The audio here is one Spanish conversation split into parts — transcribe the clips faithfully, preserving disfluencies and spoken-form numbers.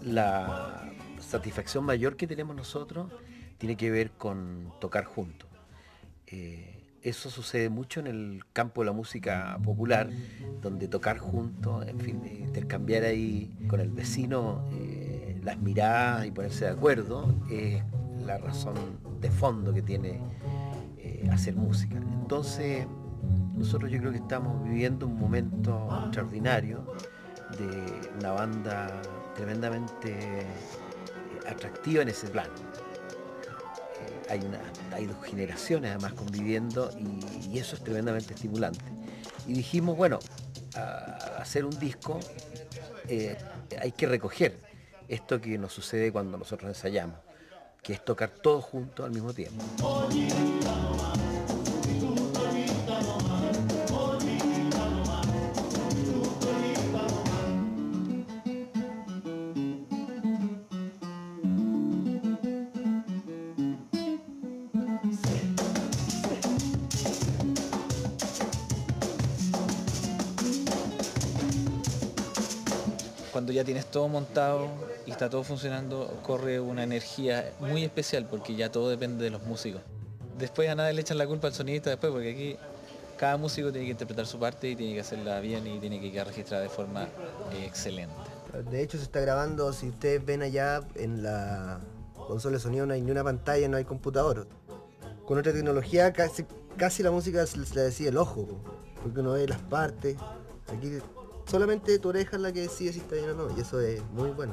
La satisfacción mayor que tenemos nosotros tiene que ver con tocar juntos. Eh, eso sucede mucho en el campo de la música popular, donde tocar juntos, en fin, eh, intercambiar ahí con el vecino eh, las miradas y ponerse de acuerdo, es la razón de fondo que tiene eh, hacer música. Entonces, nosotros yo creo que estamos viviendo un momento extraordinario de una banda tremendamente eh, atractiva en ese plan. Eh, hay, una, hay dos generaciones además conviviendo y, y eso es tremendamente estimulante. Y dijimos, bueno, a, a hacer un disco eh, hay que recoger esto que nos sucede cuando nosotros ensayamos, que es tocar todos juntos al mismo tiempo. Cuando ya tienes todo montado y está todo funcionando, corre una energía muy especial porque ya todo depende de los músicos. Después a nadie le echan la culpa al sonidista después, porque aquí cada músico tiene que interpretar su parte y tiene que hacerla bien y tiene que quedar registrada de forma eh, excelente. De hecho se está grabando, si ustedes ven allá en la consola de sonido no hay ni una pantalla, no hay computador. Con otra tecnología casi, casi la música se la decide el ojo, porque uno ve las partes. Aquí solamente tu oreja es la que decide si está bien o no, y eso es muy bueno.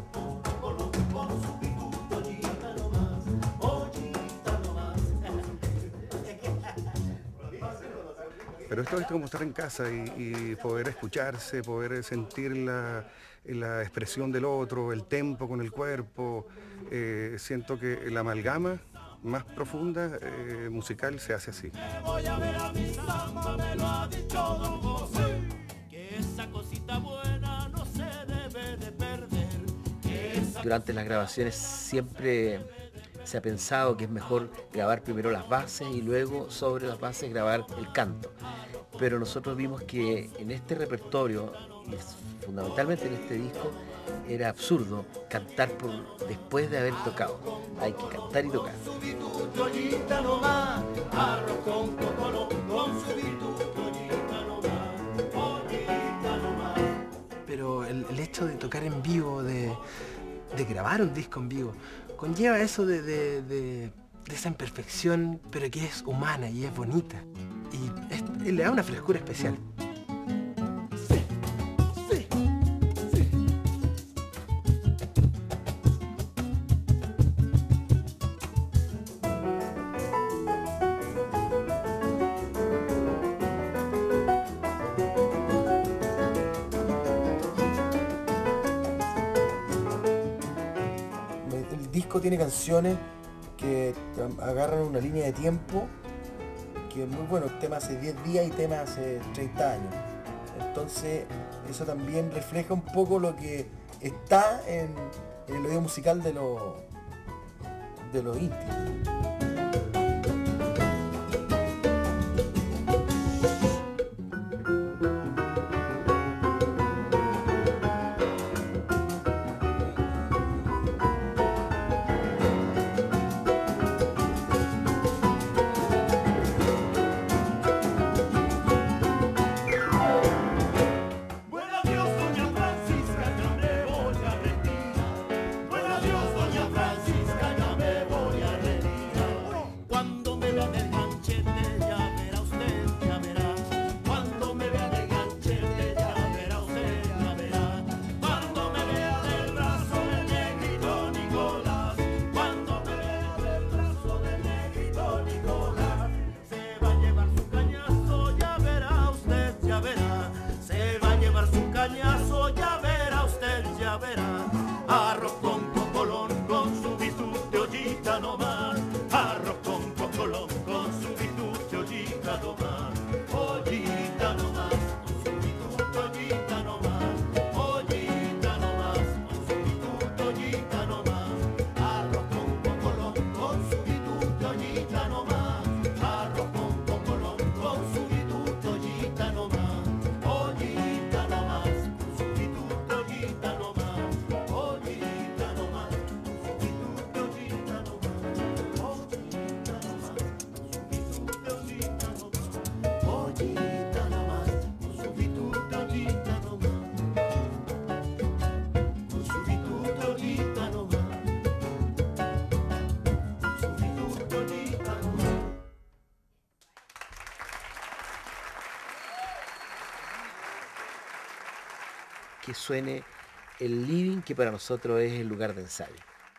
Pero esto es como estar en casa y, y poder escucharse, poder sentir la, la expresión del otro, el tempo con el cuerpo. Eh, siento que la amalgama más profunda eh, musical se hace así. Voy a ver a mi samba, me lo ha dicho Don José, que esa cosita buena no se debe de perder. Durante las grabaciones siempre se ha pensado que es mejor grabar primero las bases y luego sobre las bases grabar el canto. Pero nosotros vimos que en este repertorio, y fundamentalmente en este disco, era absurdo cantar por, después de haber tocado. Hay que cantar y tocar. Pero el, el hecho de tocar en vivo, de, de grabar un disco en vivo, conlleva eso de, de, de, de esa imperfección, pero que es humana y es bonita. Y es, le da una frescura especial. Sí, sí, sí. El disco tiene canciones que agarran una línea de tiempo que es muy bueno, tema hace diez días y tema hace treinta años. Entonces eso también refleja un poco lo que está en, en el oído musical de los de los íntimos. que suene el living, que para nosotros es el lugar de ensayo.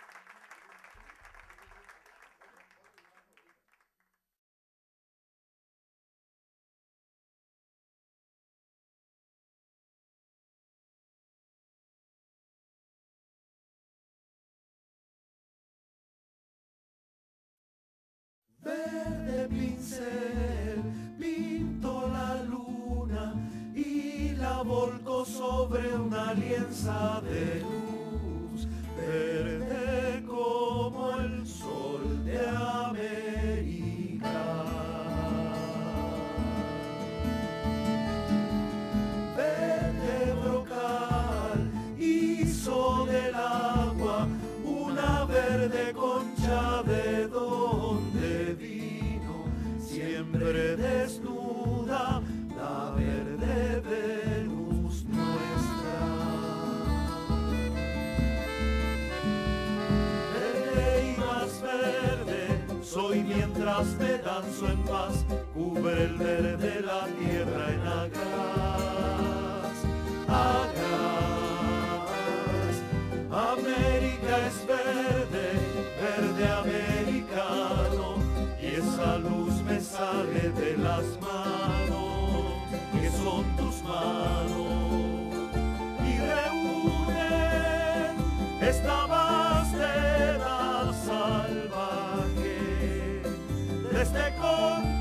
Verde pincel pinto la luna y la volco sobre una alianza de luz, verde como el sol de América. Verde brocal hizo del agua una verde concha de donde vino, siempre desnuda, la verde Venus nuestra. Verde y más verde soy mientras me danzo en paz, cubre el verde la tierra en agras, agras. América es verde, verde americano, y esa luz me sale de las manos, que son tus manos, y reúnen esta vastedad salvaje de este continente.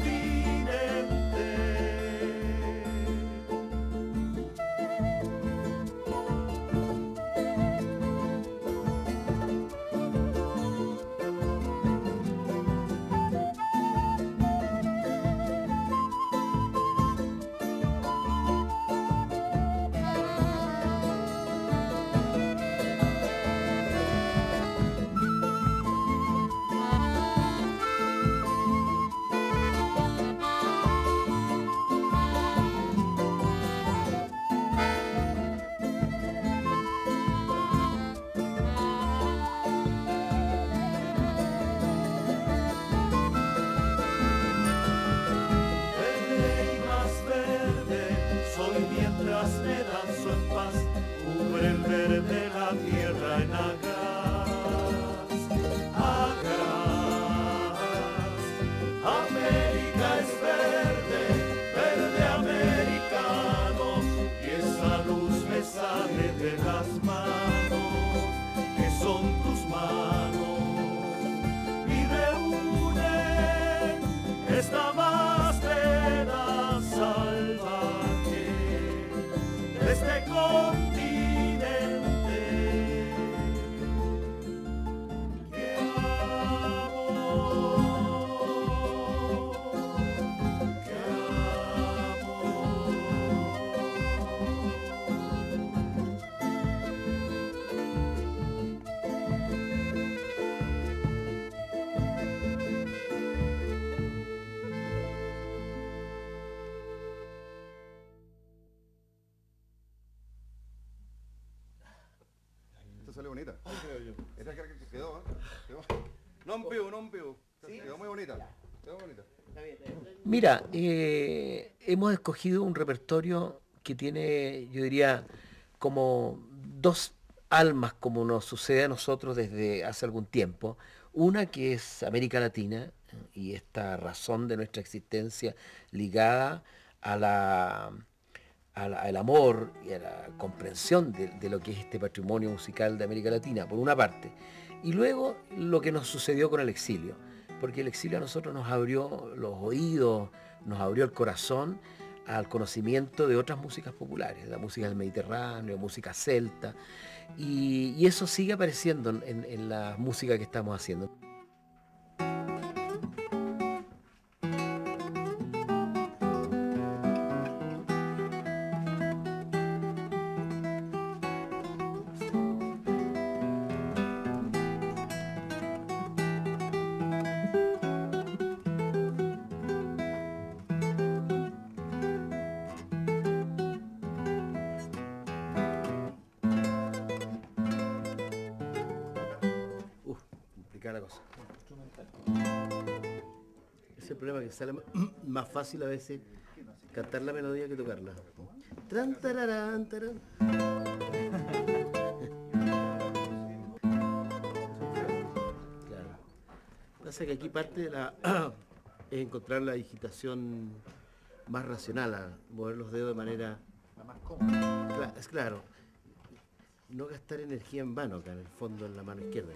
Sale bonita. Esta creo que quedó, ¿eh? Quedó. No en vivo, no en vivo. Quedó muy bonita. Quedó bonita. Mira, eh, hemos escogido un repertorio que tiene, yo diría, como dos almas, como nos sucede a nosotros desde hace algún tiempo. Una que es América Latina y esta razón de nuestra existencia ligada a la... Al, al amor y a la comprensión de, de lo que es este patrimonio musical de América Latina, por una parte, y luego lo que nos sucedió con el exilio, porque el exilio a nosotros nos abrió los oídos, nos abrió el corazón al conocimiento de otras músicas populares, la música del Mediterráneo, música celta, y, y eso sigue apareciendo en, en la música que estamos haciendo. La cosa. Es el problema, que sale más fácil a veces cantar la melodía que tocarla. Tran, tararán, tarán. Claro. Pasa que aquí parte de la es encontrar la digitación más racional, a mover los dedos de manera La más cómoda. Cla- es claro, no gastar energía en vano acá en el fondo en la mano izquierda.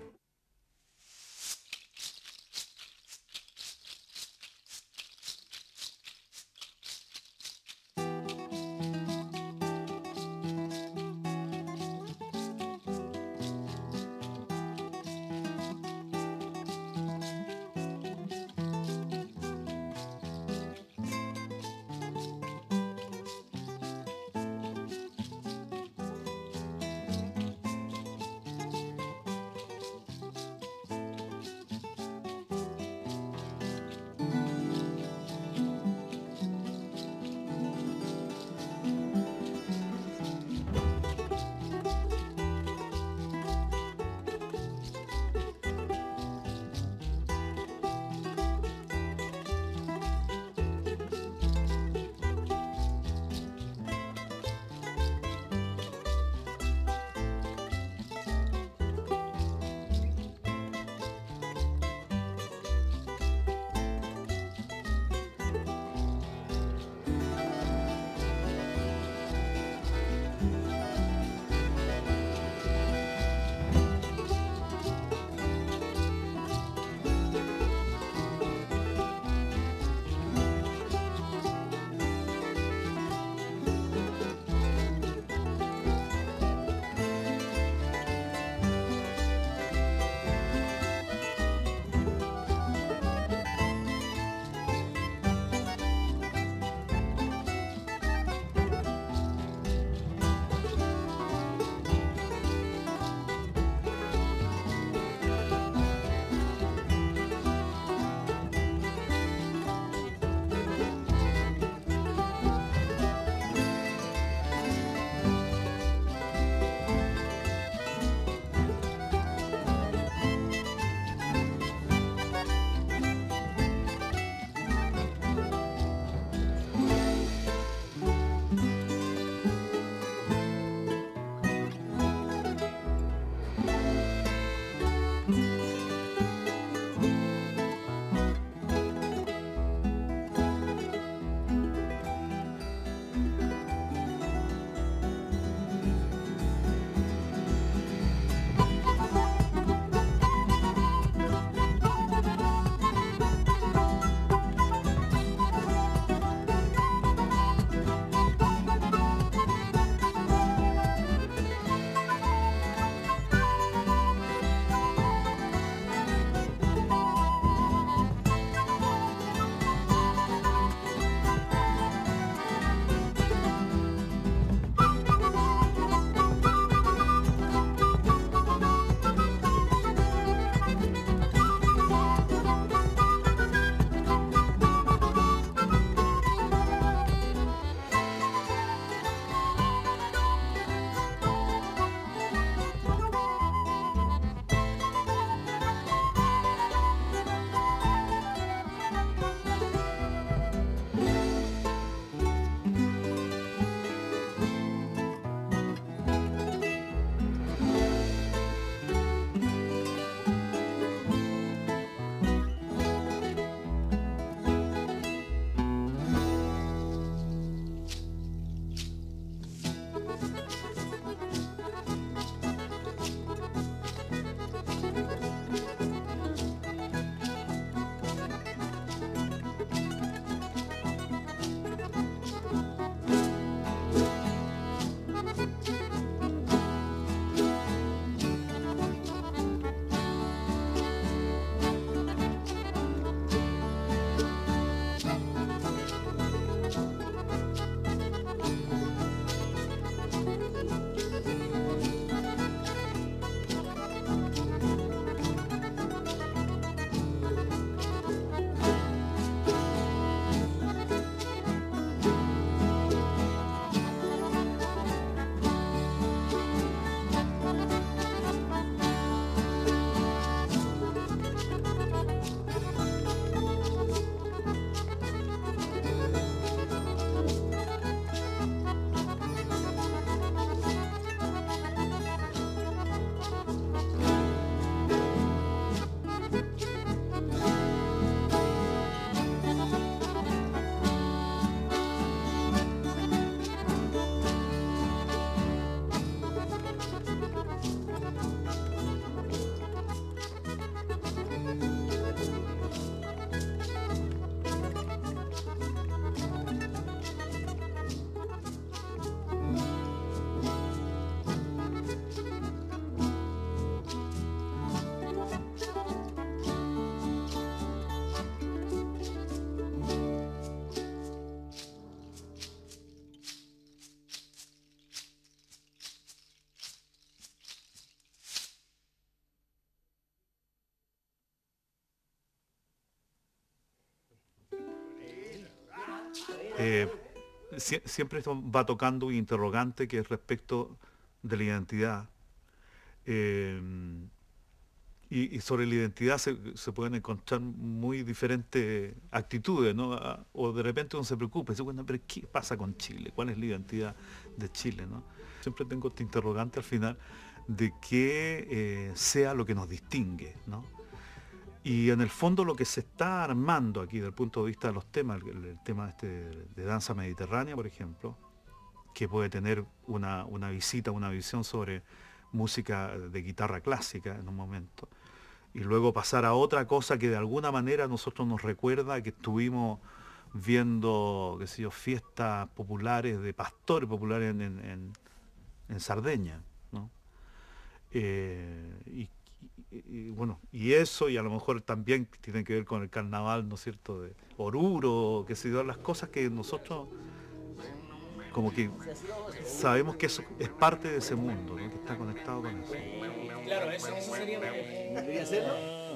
eh, si, siempre esto va tocando un interrogante que es respecto de la identidad. Eh, y, y sobre la identidad se, se pueden encontrar muy diferentes actitudes, ¿no? A- O de repente uno se preocupa y dice, bueno, pero ¿qué pasa con Chile? ¿Cuál es la identidad de Chile, ¿no? Siempre tengo este interrogante al final de que eh, sea lo que nos distingue, ¿no? Y en el fondo lo que se está armando aquí desde el punto de vista de los temas, el, el tema este de, de danza mediterránea, por ejemplo, que puede tener una, una visita, una visión sobre música de guitarra clásica en un momento, y luego pasar a otra cosa que de alguna manera a nosotros nos recuerda que estuvimos viendo, qué sé yo, fiestas populares de pastores populares en, en, en- en Sardeña, ¿no? Eh, y, y- y, bueno, y eso, y a lo mejor también tiene que ver con el carnaval, ¿no es cierto?, de Oruro, qué sé yo, las cosas que nosotros como que sabemos que eso es parte de ese mundo, ¿no?, que está conectado con eso. Claro, eso, eso sería... ¿Debería hacerlo?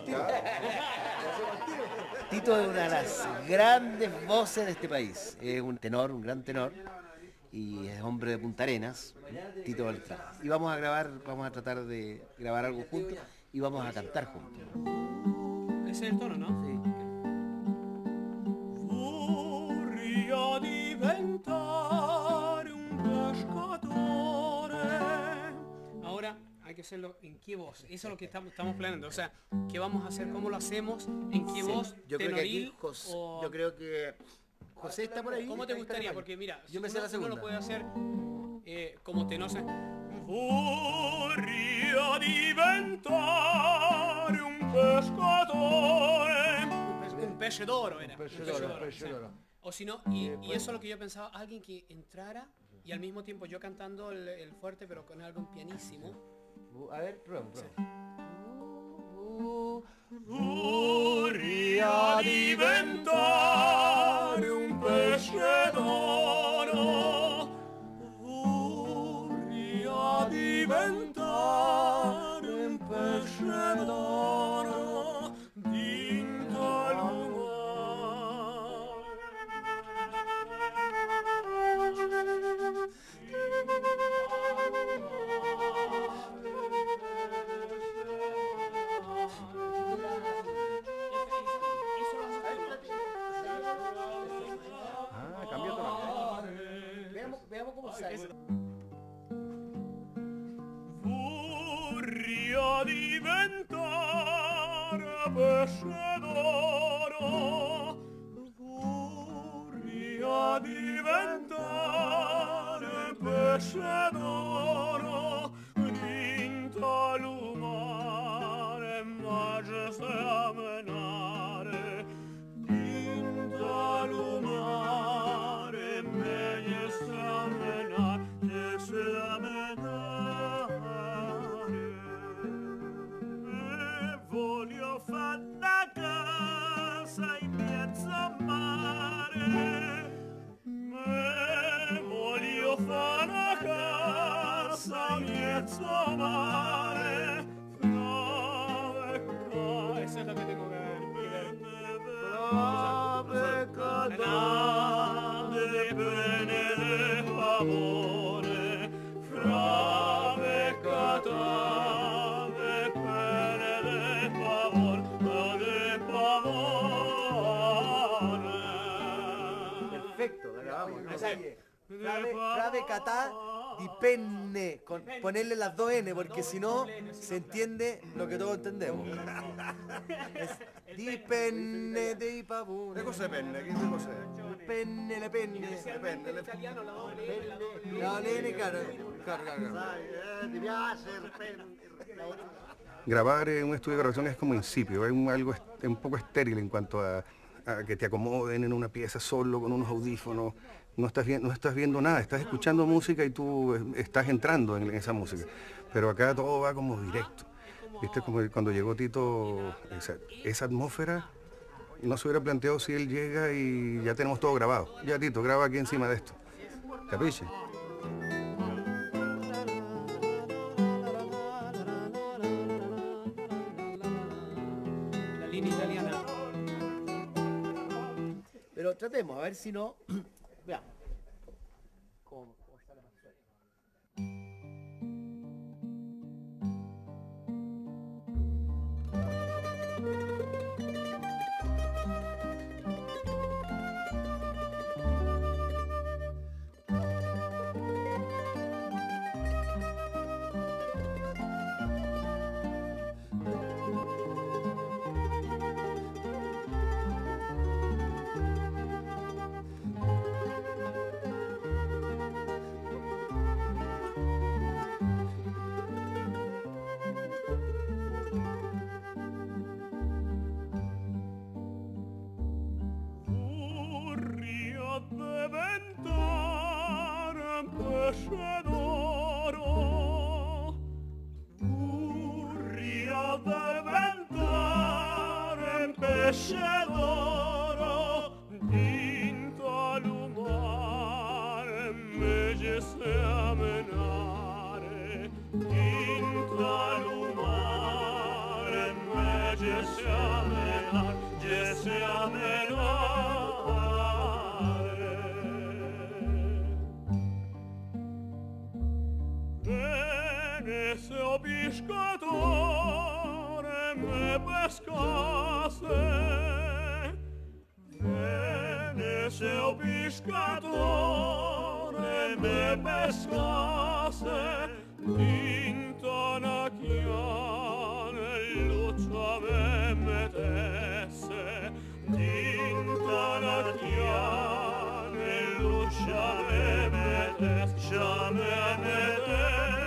Tito es una de las grandes voces de este país. Es un tenor, un gran tenor, y es hombre de Punta Arenas, Tito Beltrán. Y vamos a grabar, vamos a tratar de grabar algo juntos y vamos a cantar juntos. Ese es el tono, ¿no? Sí. Vorrei diventare un pescatore. Ahora hay que hacerlo en qué voz. Eso es lo que estamos, estamos planeando. O sea, ¿qué vamos a hacer? ¿Cómo lo hacemos? ¿En qué voz? Yo creo que aquí, ¿Tenoril? Jos- o- yo creo que José está por ahí. ¿Cómo te Ahí está gustaría? el baño. Porque mira, Yo me sé uno, la segunda. uno lo puede hacer eh, como tenor. O sea, Vorrei diventare un pescatore. un pez d'oro era. Un pez un d'oro, d'oro, un pez o sea. d'oro. O si no, y, y eso es lo que yo pensaba, alguien que entrara y al mismo tiempo yo cantando el, el fuerte pero con algo pianísimo. Uh, A ver, prueba, prueba. Vorrei diventare un pesce d'oro. Vorrei diventare un pesce d'oro dinto al Ah, cambió todo. Veamos, veamos cómo sale. Vorrei diventare pesce d'oro. Vorrei diventare pesce d'oro dinto all'umare majesté menare dinto all'umare majesté menare majesté menare e voglio far la casa in mezzo al mare me voglio fare una casa in mezzo al mare nave Eso es lo que tengo que que ver. Nave catane bene de favore Frave catane bene de favore de favore Perfecto, la grabamos. Detalle. Frave, frave catá dipenne. Con ponerle las dos N, porque si no se entiende lo que todos entendemos. Es dipenne dei pavuni. ¿Qué cosa es penne? ¿Qué cosa es? Penne, le penne. Especialmente en italiano la doble N, la doble N. La N, claro, claro, claro, claro. Grabar en un estudio de grabación es como insípido, es un, algo est- un poco estéril en cuanto a, a que te acomoden en una pieza solo con unos audífonos. No estás, vi- no estás viendo nada, estás escuchando música y tú eh, estás entrando en, en esa música. Pero acá todo va como directo. ¿Viste? Como cuando llegó Tito, esa, esa atmósfera no se hubiera planteado si él llega y ya tenemos todo grabado. Ya Tito, graba aquí encima de esto. ¿Capiche? La línea italiana. Pero tratemos, a ver si no pesce d'oro, urria del ventare, pesce d'oro, dinto all'umare, invece se a menare, dinto all'umare, invece se a menare, invece se a menare. Se o pescatore me pescasse, bene se o pescatore me pescasse, dinto una chiana e luccia me mettesse, dinto una chiana e luccia me mettesse, me mettesse.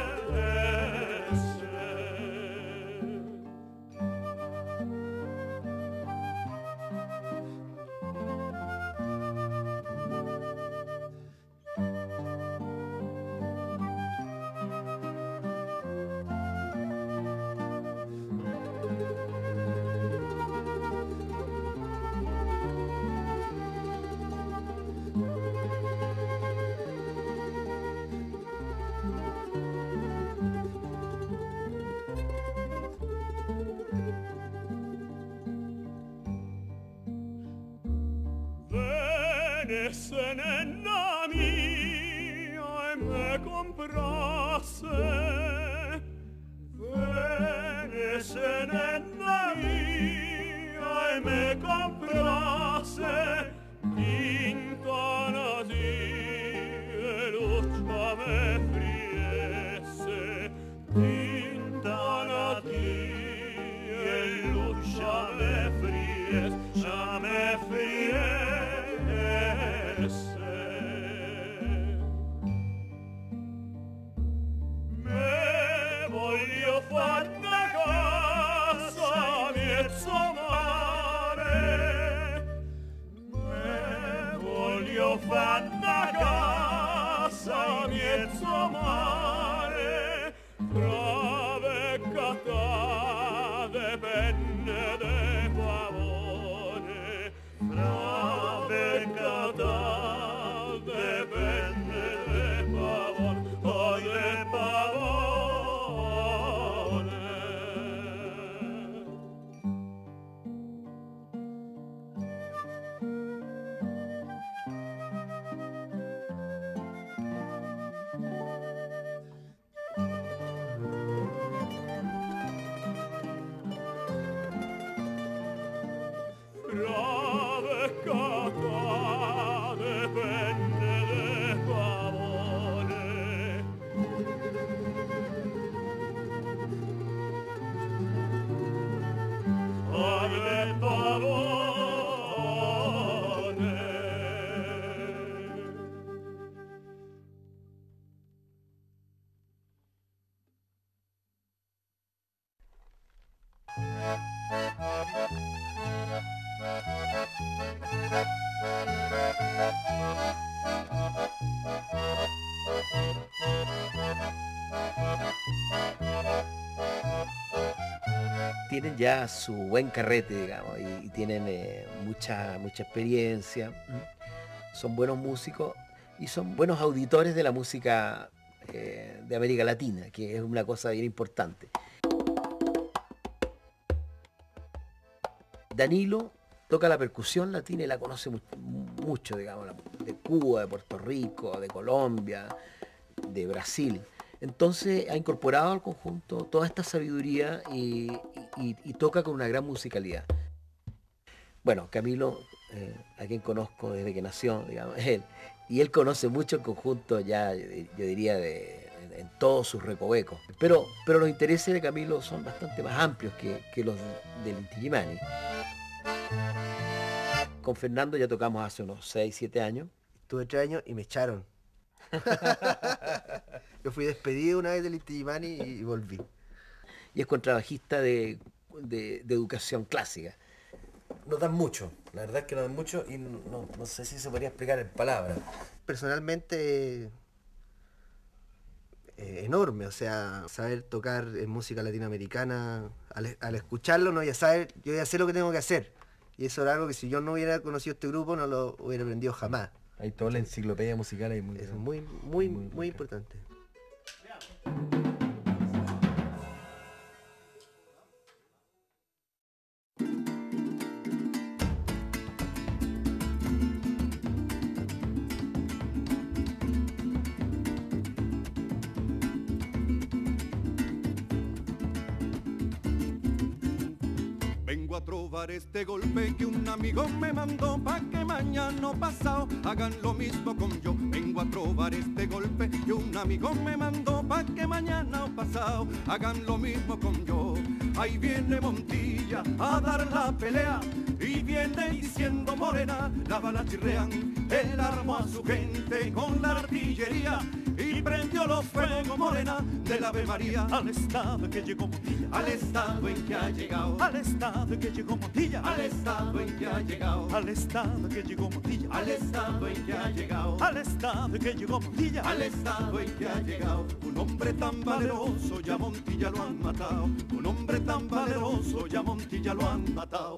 Se nenna mia e me comprasse, bene se nenna mia e me comprasse, intonati e luccia me friesse, intonati e luccia me friesse, me friesse. Me voglio far una casa mezzo mare, me voglio far una casa mezzo mare, brave catate penne de pavone, brave catate penne de pavone, oh de pavone. Brave catate penne de pavone, oh de pavone. Tienen ya su buen carrete, digamos, y, y tienen eh, mucha, mucha experiencia, son buenos músicos y son buenos auditores de la música eh, de América Latina, que es una cosa bien importante. Danilo toca la percusión latina y la conoce mu mucho, digamos, de Cuba, de Puerto Rico, de Colombia, de Brasil. Entonces ha incorporado al conjunto toda esta sabiduría y, y, y toca con una gran musicalidad. Bueno, Camilo, eh, a quien conozco desde que nació, digamos, él, y él conoce mucho el conjunto ya, yo diría, de, en, en todos sus recovecos. Pero, pero los intereses de Camilo son bastante más amplios que, que los del Inti Illimani. Con Fernando ya tocamos hace unos seis, siete años. Tuve tres años y me echaron. Yo fui despedido una vez del Inti Illimani y volví. Y es contrabajista de, de, de educación clásica. No dan mucho, la verdad es que no dan mucho y no, no sé si se podría explicar en palabras. Personalmente eh, enorme, o sea, saber tocar en música latinoamericana, al, al escucharlo no ya saber, yo ya sé lo que tengo que hacer. Y eso era algo que si yo no hubiera conocido este grupo no lo hubiera aprendido jamás. Hay toda la enciclopedia musical ahí muy, es muy, muy, muy, muy importante. Vengo a trobar este golpe que un amigo me mandó pa' que mañana o pasado hagan lo mismo con yo. Vengo a trobar este golpe que un amigo me mandó pa' que mañana o pasado hagan lo mismo con yo. Ahí viene Montilla a dar la pelea y viene diciendo morena, la bala chirrean, él armó a su gente con la artillería y prendió los fuegos morena del Ave María. Al estado que llegó Montilla, al estado en que ha llegado, al estado en que llegó Montilla, al estado en que ha llegado, al estado que llegó Montilla, al estado en que ha llegado, al estado que llegó Montilla, al estado en que ha llegado. Un hombre tan valeroso ya Montilla lo han matado, un hombre tan valeroso ya Montilla lo han matado.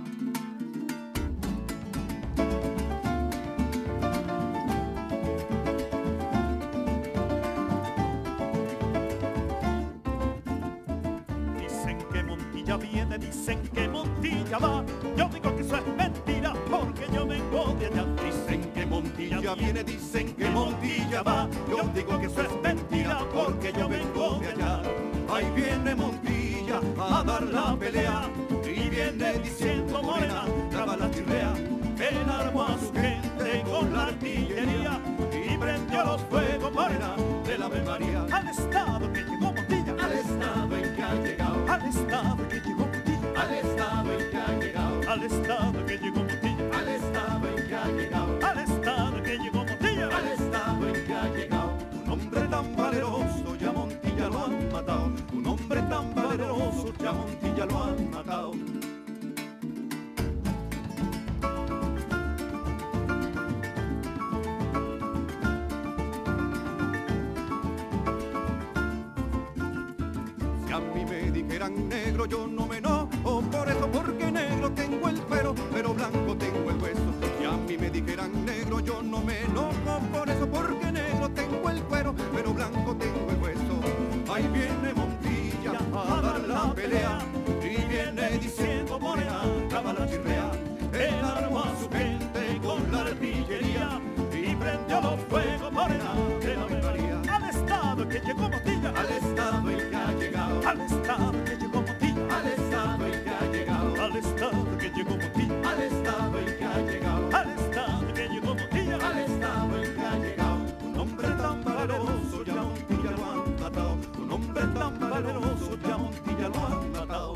Viene, dicen que Montilla va, yo digo que eso es mentira porque yo vengo de allá. Dicen que Montilla viene, dicen que Montilla va, yo digo que eso es mentira porque yo vengo de allá. Ahí viene Montilla a dar la pelea y viene diciendo morena, la bala chirrea, él armó a su gente con la artillería y prendió los fuegos morena del Ave María. Al estado que llegó Montilla, al estado en que ha llegado, al estado que llegó Montilla, al estado en que ha llegado, al estado que llegó Montilla, al estado en que ha llegado, al estado que llegó Montilla, al estado en que ha llegado. Un hombre tan valeroso ya Montilla lo han matado, un hombre tan valeroso ya Montilla lo han matado. Negro yo no me enojo por eso, porque negro tengo el cuero, pero blanco tengo el hueso. Si a mí me dijeran negro yo no me enojo por eso, porque negro tengo el cuero, pero blanco tengo el hueso. Ahí viene Montilla a dar la pelea y viene diciendo morena, la bala chirrea, él armó a su gente con la artillería y prendió los fuegos morena de la Ave María. Al estado que llegó Montilla, al estado en que ha llegado, al estado que llegó Montilla, al estado en que ha llegado, al estado que llegó Montilla, al estado en que ha llegado, al estado que llegó Montilla, al estado en que ha llegado. Un hombre tan valeroso ya Montilla lo han matado, un hombre tan valeroso ya Montilla lo han matado.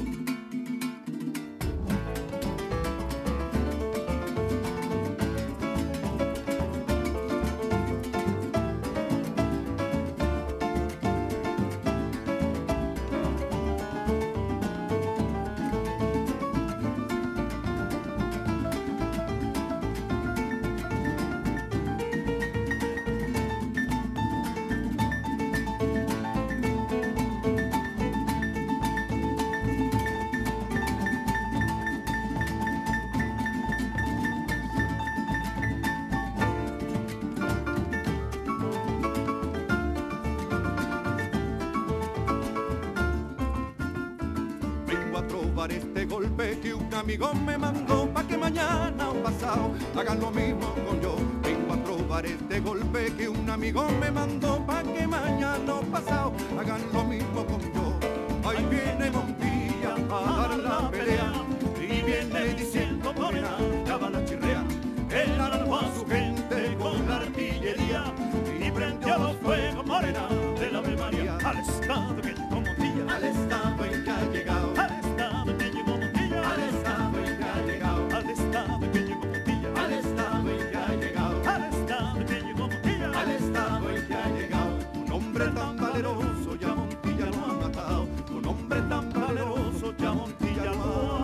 Este golpe que un amigo me mandó pa' que mañana o pasado hagan lo mismo con yo. Vengo a probar este golpe que un amigo me mandó pa' que mañana o pasado hagan lo mismo con yo. Ahí viene Montilla a dar la pelea y viene diciendo morena, la bala chirrea, él armó a su gente con la artillería y prendió los fuegos morena de la Ave María. Al estado que llegó Montilla, al estado en que ha llegado, al estado que llegó Montilla, al estado en que ha llegado, al estado que llegó Montilla, al estado en que ha llegado, al estado que llegó Montilla, al estado en que ha llegado. Un hombre tan valeroso ya Montilla lo ha matado, un hombre tan valeroso ya Montilla lo ha matado.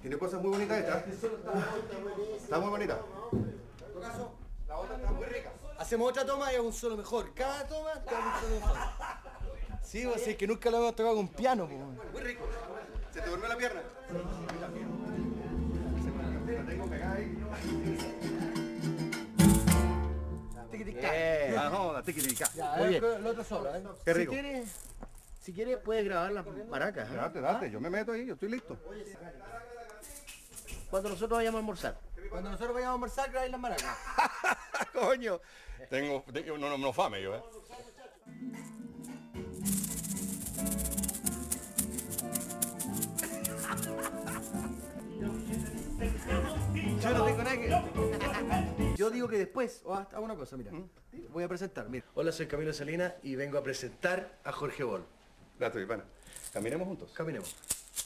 Tiene cosas muy bonitas esta. Está muy bonita. La otra está muy rica. Hacemos otra toma y hago un solo mejor. Cada toma cada un solo mejor. Sí, pues es que nunca lo hemos tocado con piano. Pues. Muy rico. ¿Se te durmió la pierna? La tengo pegada ahí. Bien. Ah, joda, tiquitiquita. Ya, Muy bien. el otro solo, ¿eh? Qué rico. Si quieres, si quieres puedes grabar las maracas. ¿eh? Date, date, yo me meto ahí, yo estoy listo. Cuando nosotros vayamos a almorzar. Cuando nosotros vayamos a almorzar, grabáis las maracas. Coño, tengo, tengo no, no, no fame yo, ¿eh? Yo no tengo nada que... Yo digo que después, o hasta una cosa, mira. Voy a presentar, mira. Hola, soy Camilo Salinas y vengo a presentar a Jorge Bol. Date, mi pana. Caminemos juntos. Caminemos.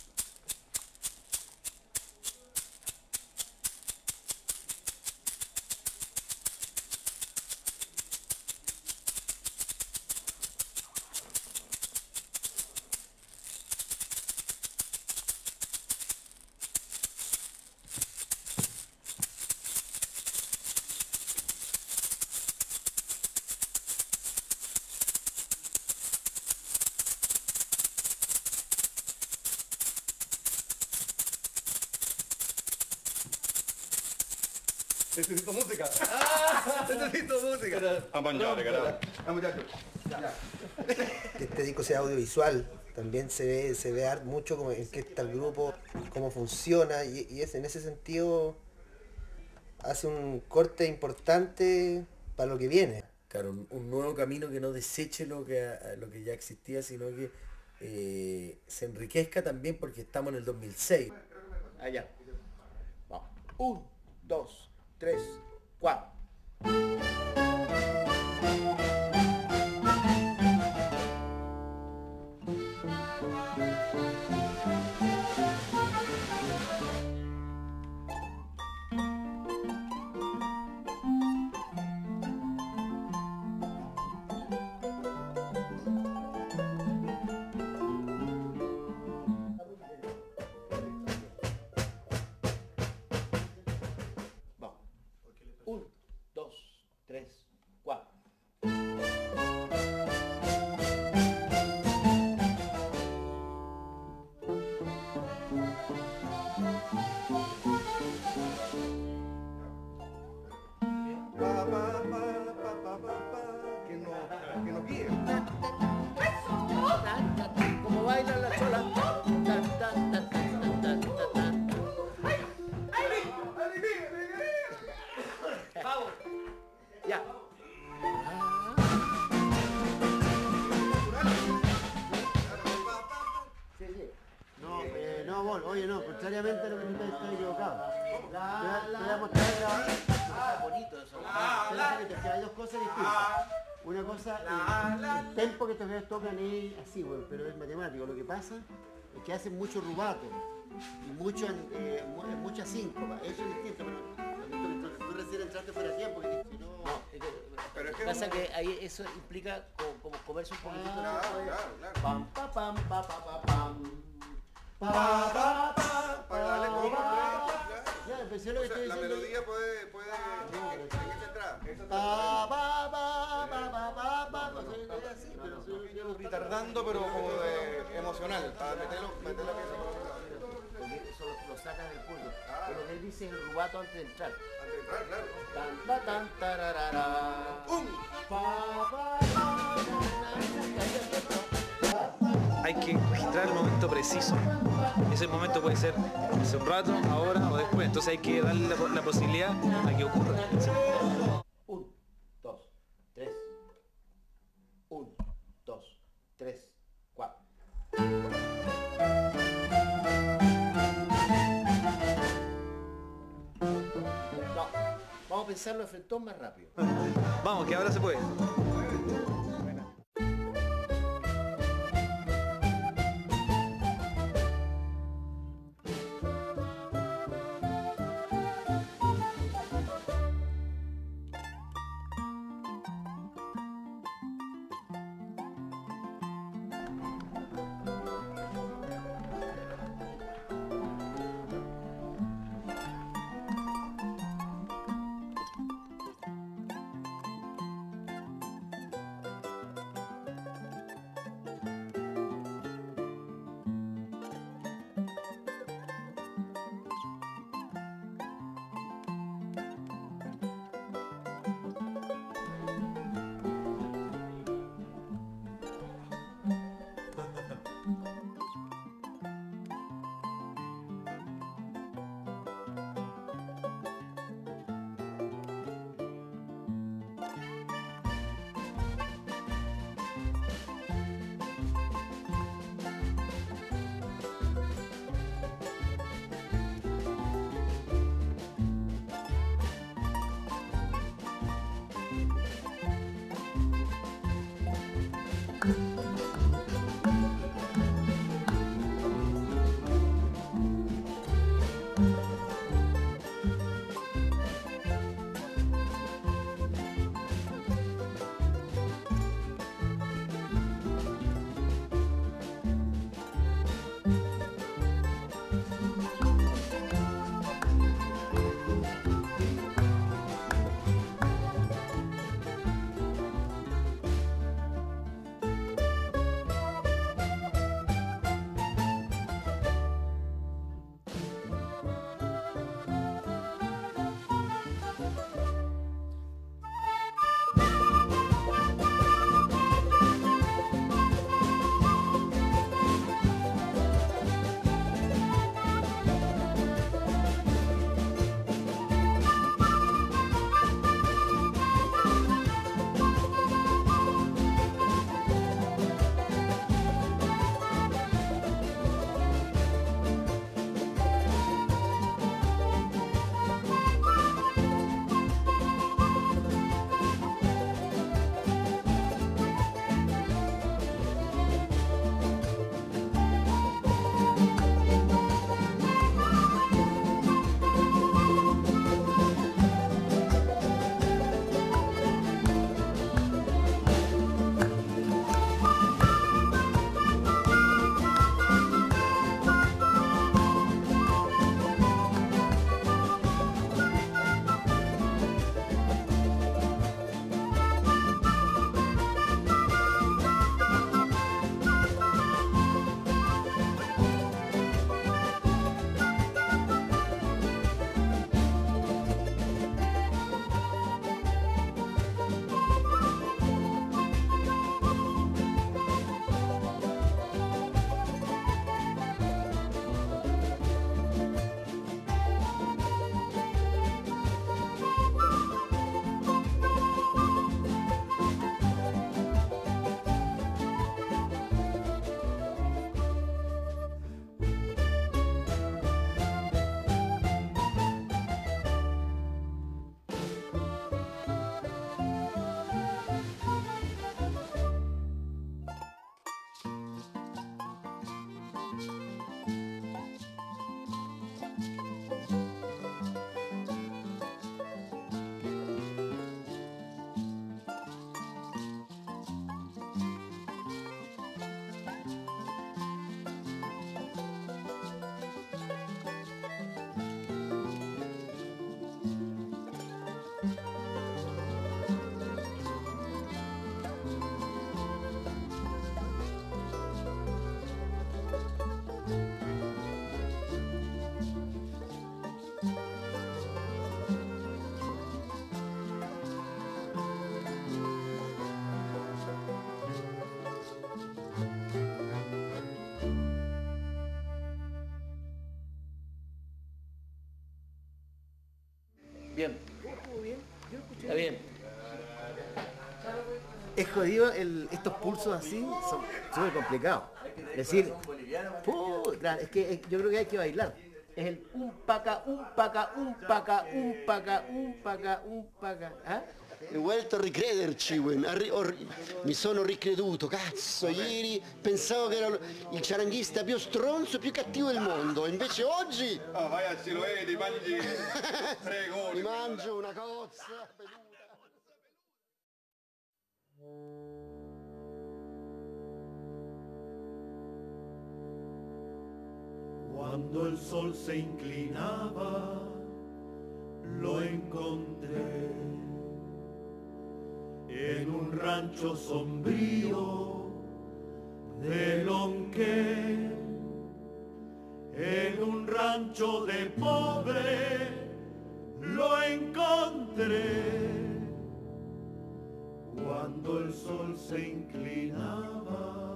Necesito música. Necesito música. A mangiare, carajo. Ah, muchachos. Que este disco sea audiovisual, también se ve, se ve art- mucho como en qué está el grupo, cómo funciona, y, y es, en ese sentido hace un corte importante para lo que viene. Claro, un, un nuevo camino que no deseche lo que, lo que ya existía, sino que eh, se enriquezca también porque estamos en el dos mil seis. Allá. Vamos. Un, dos, tres, cuatro. Vamos. Un, dos, tres, cuatro. Pa, pa, pa, pa, pa, pa, pa, que no, que no guíe. Como bailan las cholas. Ya. Sí, sí. No, eh, no, Bol, oye, no, contrariamente a lo que tú estás, estás equivocado. Te voy a- te voy a mostrar la... bonito eso. Espérate, que hay dos cosas distintas. Una cosa, el, el tempo que estos tocan es así, güey, pero es matemático. Lo que pasa es que hacen mucho rubato y mucho, eh, mu- mucha síncopa. Eso es distinto, pero tú, tú recién entraste fuera de tiempo, que si no... Pero es que Pasa uno- que ahí eso implica co- como comerse un poquitito. Claro, claro, claro. Pam, pa, pam, pa, pa, pa, pam. Pa, Pa, pa, pa, para darle como pa. Ya, pues yo lo O que sea, estoy la diciendo... melodía puede, puede, en esta entrada. Pa, pa, pa, pa, pa, pa, pa, pa, soy así, pero soy- yo- Retardando, pero como de emocional, para meterlo, meter la pieza por otro lado. Porque eso lo, lo saca del pulso. Pero lo que él dice es el rubato antes de entrar. Antes de entrar, claro. Tan, ta, tan, tararara. ¡Um! Pa, pa, pa, Hay que registrar el momento preciso. Ese momento puede ser hace un rato, ahora o después. Entonces hay que darle la, la posibilidad a que ocurra. ¿Sí? Un, dos, tres. Un, dos, tres, cuatro. No, vamos a pensarlo de frente más rápido. Vamos, que ahora se puede. Bien. Está bien. Es jodido, el, estos pulsos así son súper complicados. Es decir, puta, es que es- yo creo que hay que bailar. Es el un paca, un paca, un paca, un paca, un paca, un paca. ¿Ah? Ho vuelto a ricrederci, Wen. Arri- ho ri- mi sono ricreduto, cazzo, ieri pensavo che ero il ciaranghista più stronzo e più cattivo del mondo, invece oggi Ah, vai a Siloé, ti mangi tre mi mangio una cozza. Cuando el sol se inclinaba, lo encontré en un rancho sombrío de Lonquén, en un rancho de pobre lo encontré. Cuando el sol se inclinaba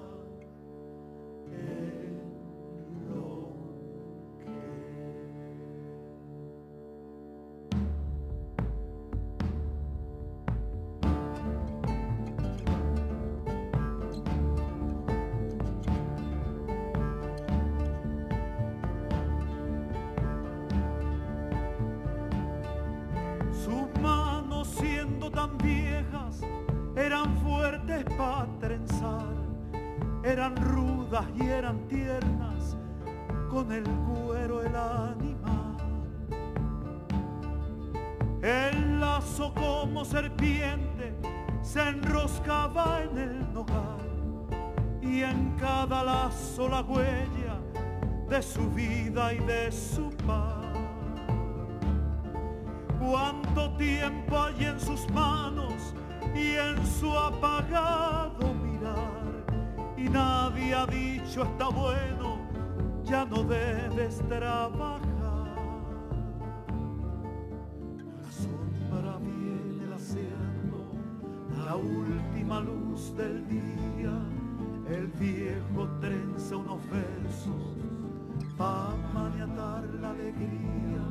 en sus manos siendo tan viejas eran fuertes para trenzar eran rudas y eran tiernas, con el cuero el animal. El lazo como serpiente se enroscaba en el nogal, y en cada lazo la huella de su vida y de su paz. Cuánto tiempo hay en sus manos y en su apagado mirar, y nadie ha dicho está bueno, ya no debes trabajar. La sombra viene laceando la última luz del día, el viejo trenza unos versos pa' maniatar la alegría.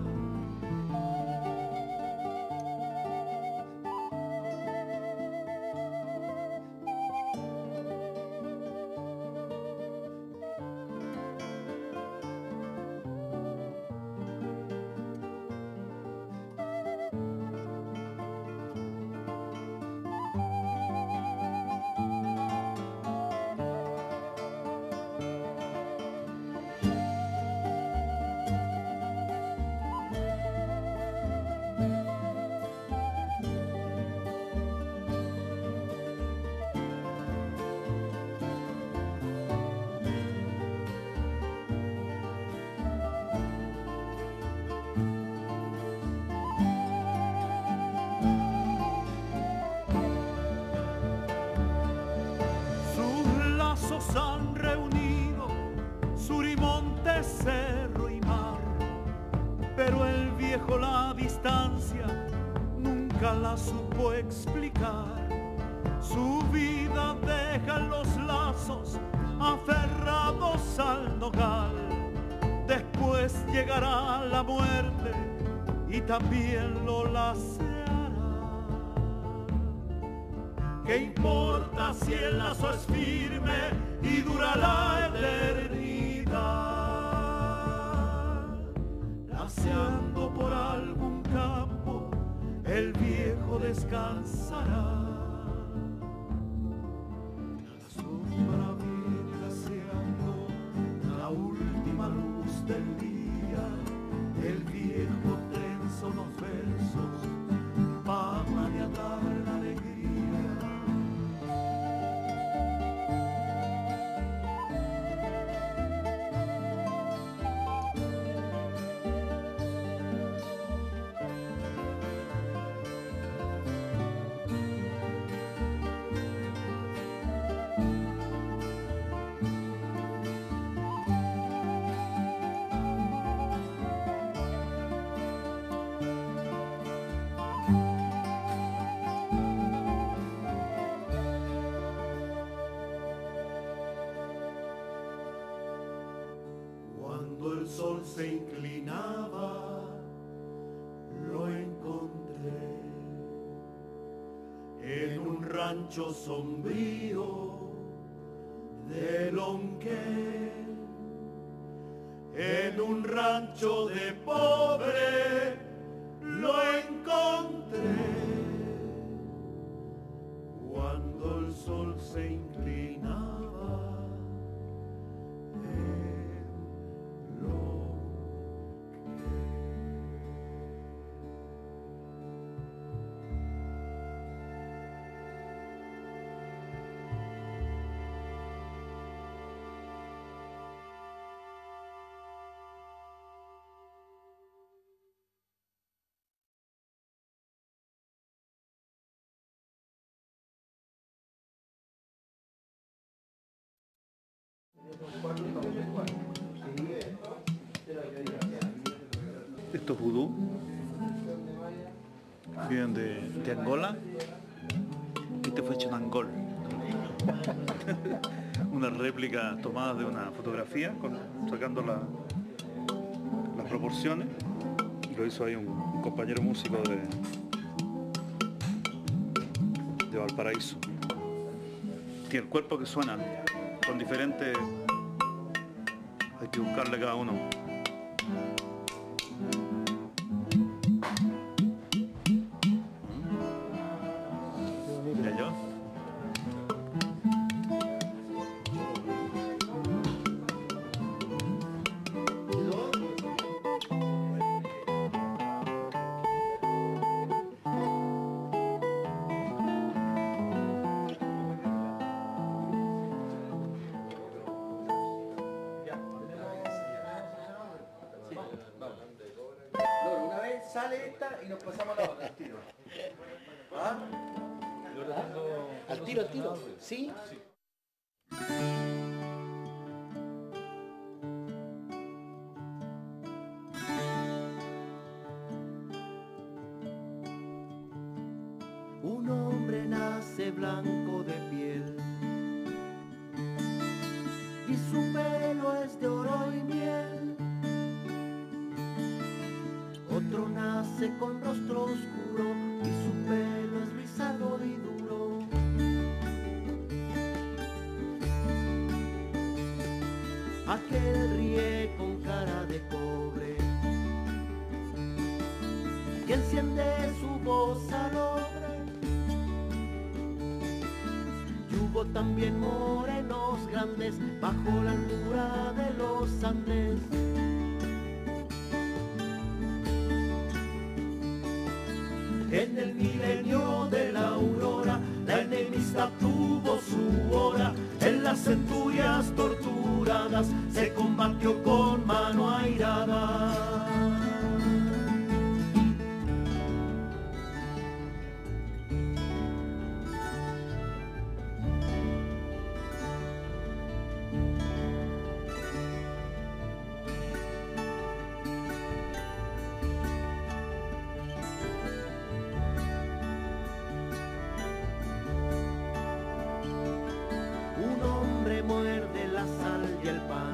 Han reunido Surimonte, cerro y mar, pero el viejo la distancia nunca la supo explicar. Su vida deja en los lazos aferrados al nogal, después llegará la muerte y también lo laceará. ¿Qué importa si el lazo es firme y dura la eternidad? Laceando por algún campo, el viejo descansará. La sombra viene laceando la última luz del día, el viejo trenza unos versos pa' maniatar la alegría. Cuando el sol se inclinaba, lo encontré en un rancho sombrío de Lonquén, en un rancho de pobre lo encontré. Cuando el sol se inclinaba, Estos vudú vienen de, de Angola. Este fue hecho en Angol. Una réplica tomada de una fotografía, con, sacando la, las proporciones. Lo hizo ahí un, un compañero músico de, de Valparaíso. Tiene el cuerpo que suena con diferentes... Hay que buscarle cada uno. ¿Y yo? sale esta y nos pasamos a la otra, al tiro. ¿Ah? Al tiro, al tiro. ¿Sí? Un hombre nace blanco de piel y su pelo es de oro y miel. Otro nace con rostro oscuro y su pelo es rizado y duro. Aquel ríe con cara de cobre y enciende su voz alegre. Y hubo también morenos grandes bajo la altura de los Andes. En el milenio de la aurora, la enemistad tuvo su hora. En las centurias torturadas se combatió con mano airada. Muerde la sal y el pan.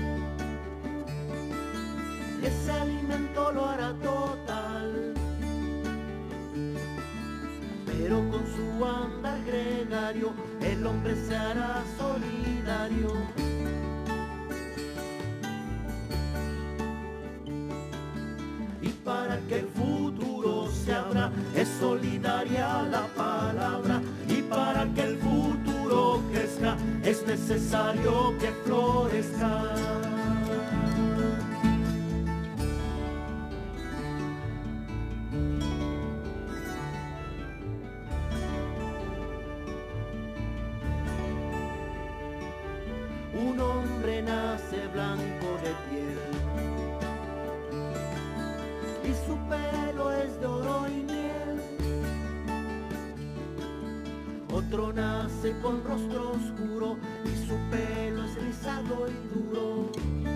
Ese alimento lo hará total, pero con su andar gregario el hombre se hará solidario. Y para que el futuro se abra es solidaria la palabra. Y para que el futuro crezca es necesario que florezca. Un hombre nace blanco de piel y su pelo es de oro y miel. Otro nace con rostro oscuro y su pelo es rizado y duro.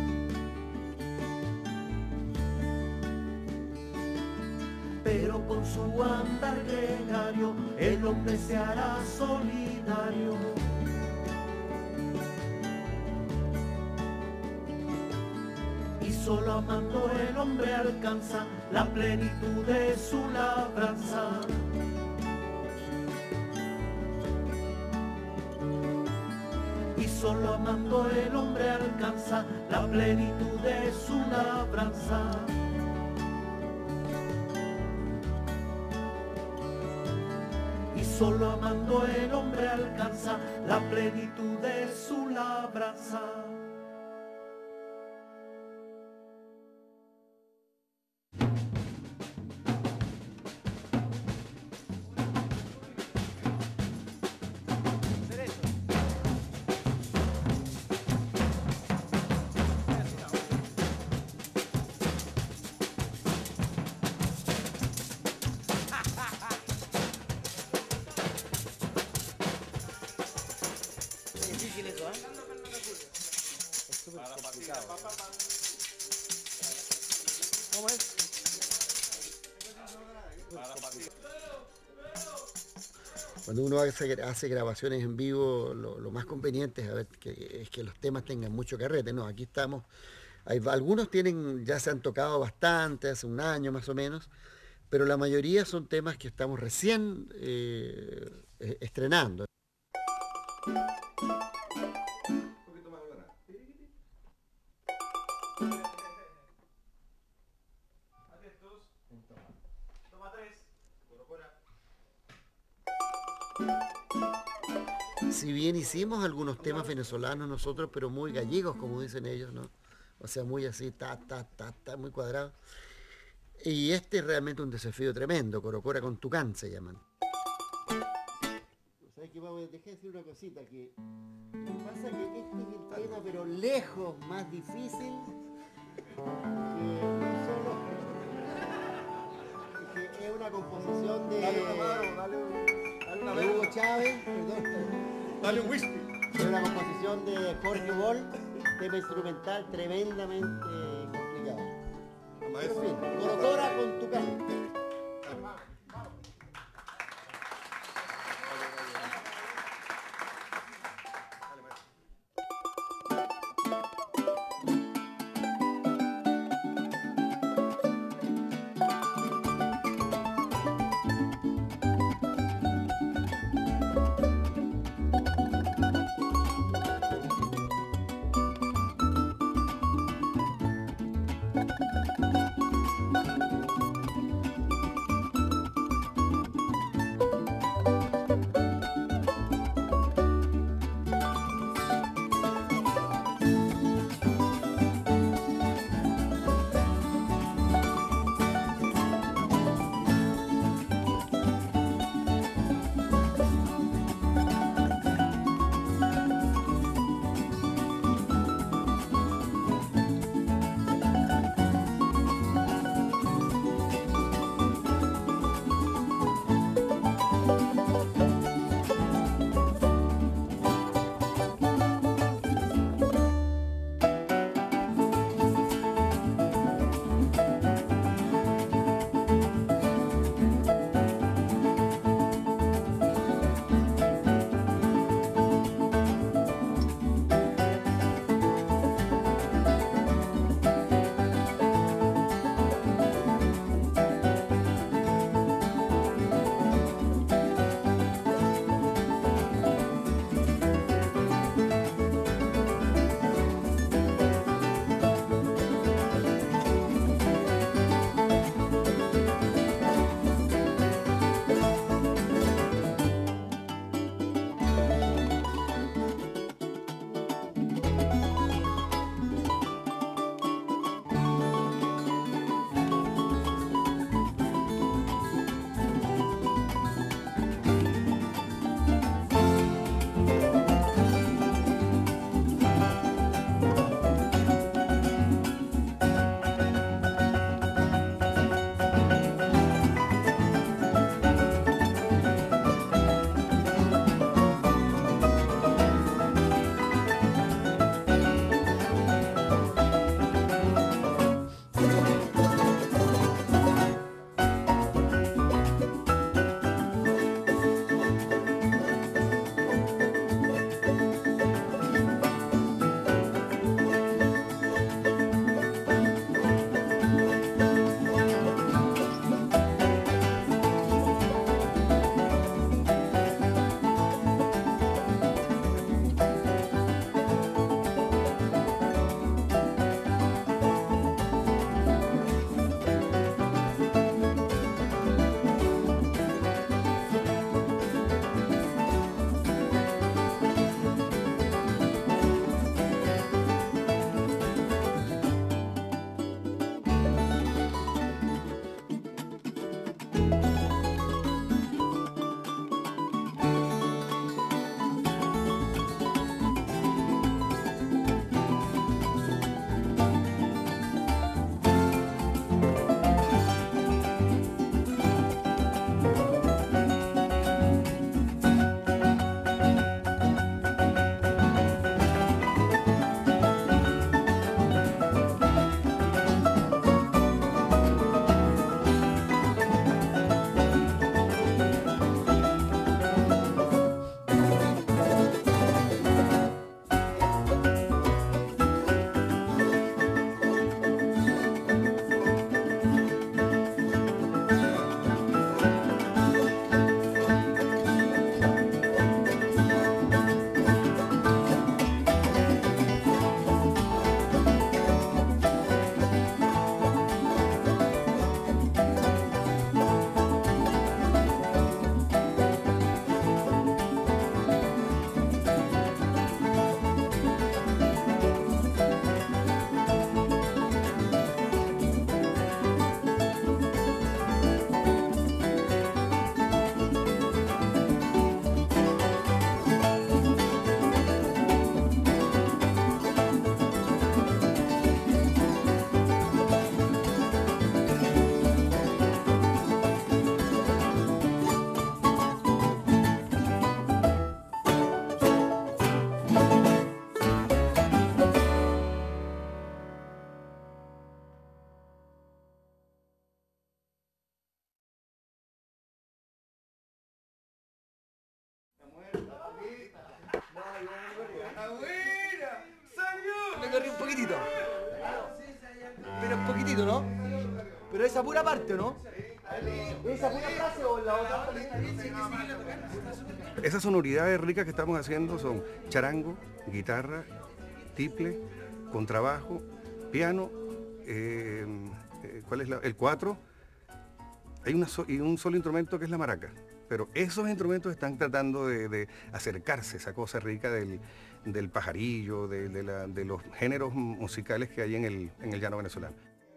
Pero con su andar gregario el hombre se hará solidario. Y solo amando el hombre alcanza la plenitud de su labranza. Y solo amando el hombre alcanza la plenitud de su labranza. Y solo amando el hombre alcanza la plenitud de su labranza. ¿Cómo es? Cuando uno hace, hace grabaciones en vivo, lo, lo más conveniente es, a ver, que, es que los temas tengan mucho carrete. No, aquí estamos, hay, algunos tienen, ya se han tocado bastante, hace un año más o menos, pero la mayoría son temas que estamos recién eh, estrenando. Si bien hicimos algunos temas venezolanos nosotros, pero muy gallegos, como dicen ellos, ¿no? O sea, muy así, ta, ta, ta, ta, muy cuadrado. Y este es realmente un desafío tremendo, Corocora con Tucán se llaman. ¿Sabes qué? Vamos a dejar de decir una cosita, que pasa que este es el tema, pero lejos más difícil, que no solo... nave, perdón. Dale un whisky. Es una composición de Jorge Boll, tema instrumental tremendamente complicado. En fin, Doctora con tu canto. poquitito. Pero un poquitito, ¿no? Pero esa pura parte, ¿no? ¿Esa pura frase o la otra? Esas sonoridades ricas que estamos haciendo son charango, guitarra, tiple, contrabajo, piano, eh, eh, ¿cuál es la? El cuatro. Hay una so- y un solo instrumento que es la maraca. Pero esos instrumentos están tratando de, de acercarse a esa cosa rica del, del pajarillo, de, de, la, de los géneros musicales que hay en el, en el llano venezolano.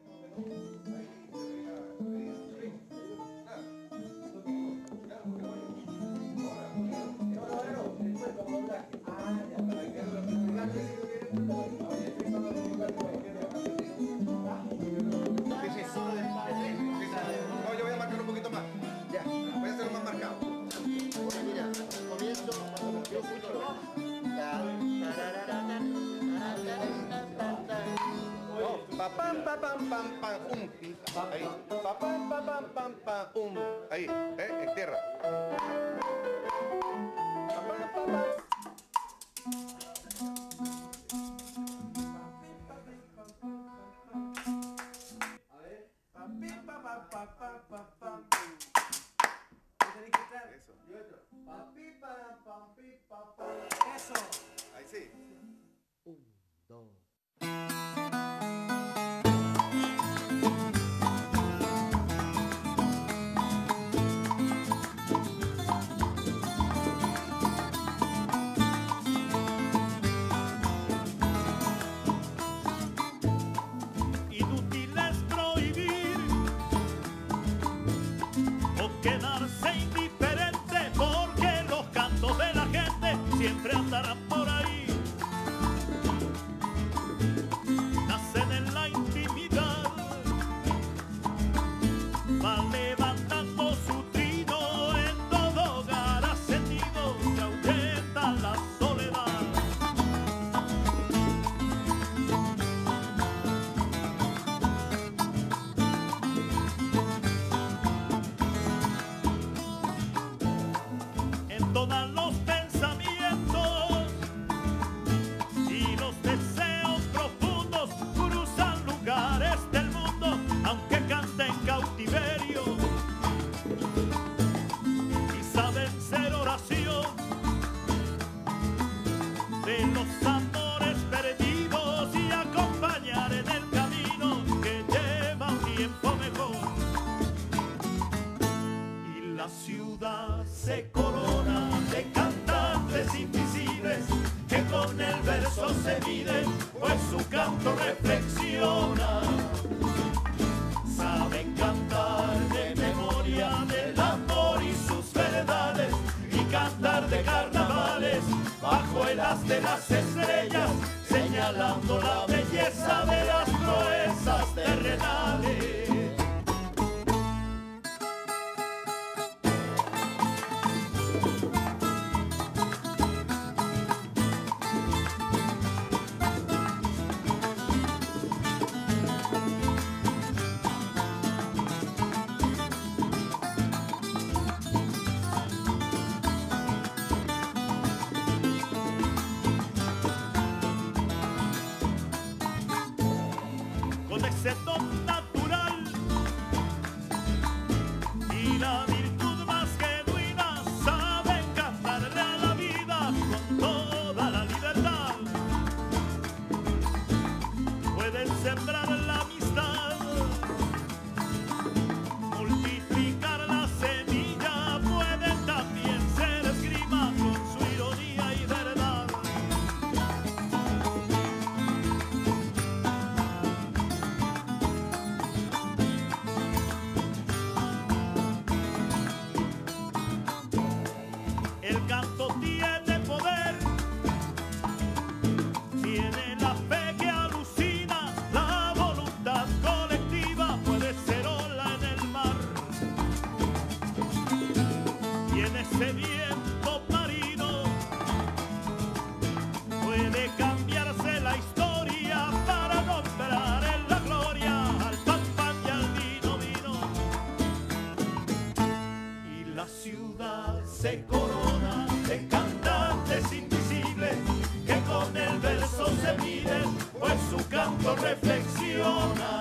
No, yo voy a marcar un poquito más. Ya, voy a hacerlo más marcado. Oye, mira, comienzo cuando yo escucho. No, pa pam pa pam pam pam um. Ahí. Pa pam pa pam pam pam um. Ahí, eh, en tierra. Pa, pa, pa, pa. Eso. Ahí sí. Un, dos. Inútil es prohibir o quedarse indiferente, porque los cantos de la gente siempre andarán por ahí. Nacen en la intimidad, van levantando su trino en todo hogar ascendido que ahuyenta la soledad. Entonan los pensamientos y los deseos profundos, cruzan lugares del mundo, aunque canten cautiverio, y saben ser oración de los amores perdidos y acompañar en el camino que lleva un tiempo mejor. Y la ciudad se corona de cantantes invisibles que con el verso se miden, pues su canto reflexiona. Saben cantar de memoria del amor y sus verdades, y cantar de carnavales bajo el haz de las estrellas, señalando la belleza de las proezas terrenales. Con ese don natural y la virtud más genuina, saben cantarle a la vida con toda la libertad. Pueden sembrar la amistad, multiplicar la semilla, pueden también ser esgrima con su ironía y verdad. El canto tiene poder, tiene la fe que alucina, la voluntad colectiva puede ser ola en el mar. Tiene ese viento marino, puede cambiarse la historia para nombrar en la gloria al pan pan y al vino vino. Y la ciudad se corona de cantantes invisibles que con el verso se miden, pues su canto reflexionan,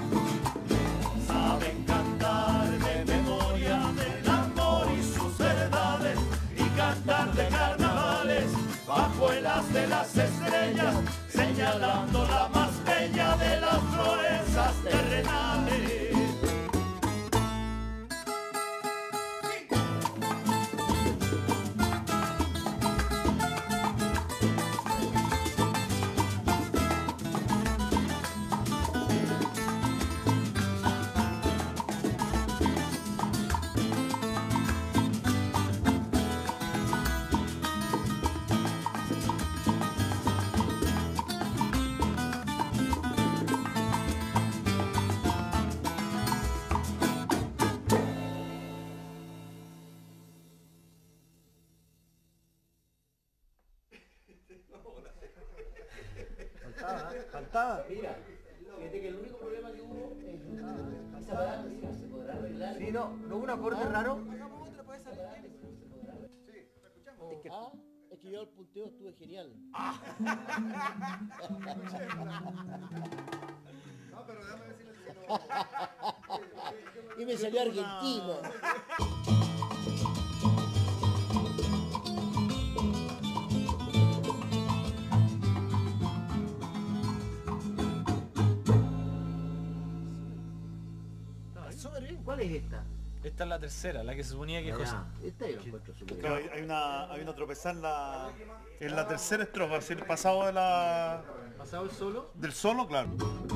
saben cantar de memoria del amor y sus verdades, y cantar de carnavales bajo el haz de las estrellas, señalando la más bella de las proezas terrenales. Faltaba. Mira, fíjate que el único problema que hubo es esa parada, se podrá arreglar. Sí, no, no hubo un acorde raro. Es que, es que yo el punteo estuve genial. Y me salió argentino. ¿Cuál es esta? Esta es la tercera, la que se suponía que es José. Esta yo la encuentro súper Claro, hay, hay una hay una tropezada en la en la tercera estrofa, es el pasado de la ¿Pasado el solo? del solo, claro.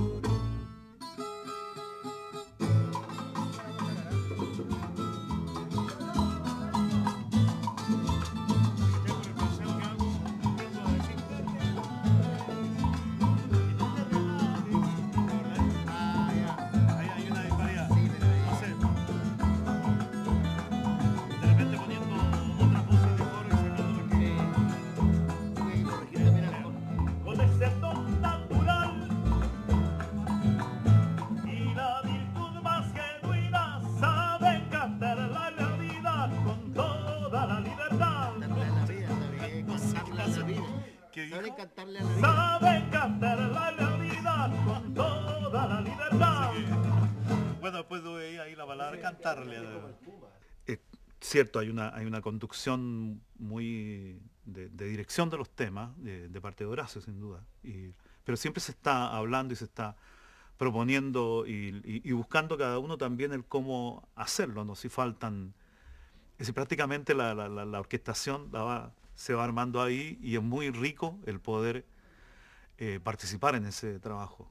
Saben cantarle a la vida. Saben cantarle a la vida con toda la libertad. Bueno, después de ahí la palabra cantarle. Es cierto, hay una hay una conducción muy de, de dirección de los temas de, de parte de Horacio, sin duda. Y, pero siempre se está hablando y se está proponiendo y, y, y buscando cada uno también el cómo hacerlo, ¿no? Si faltan, si prácticamente la, la, la, la orquestación la va, se va armando ahí y es muy rico el poder eh, participar en ese trabajo.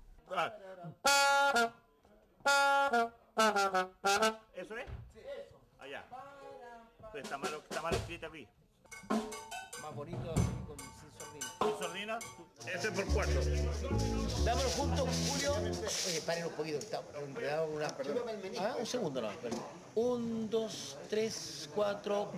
¿Eso es? Sí, eso. Allá. Pues está mal, está mal escrita aquí. Más bonito así, con, sin sordina. ¿Sin sordina? Ese es por cuarto. Dámelo juntos, Julio. Oye, paren un poquito, estamos enredados una... Ah, un segundo, no, perdón. Un, dos, tres, cuatro...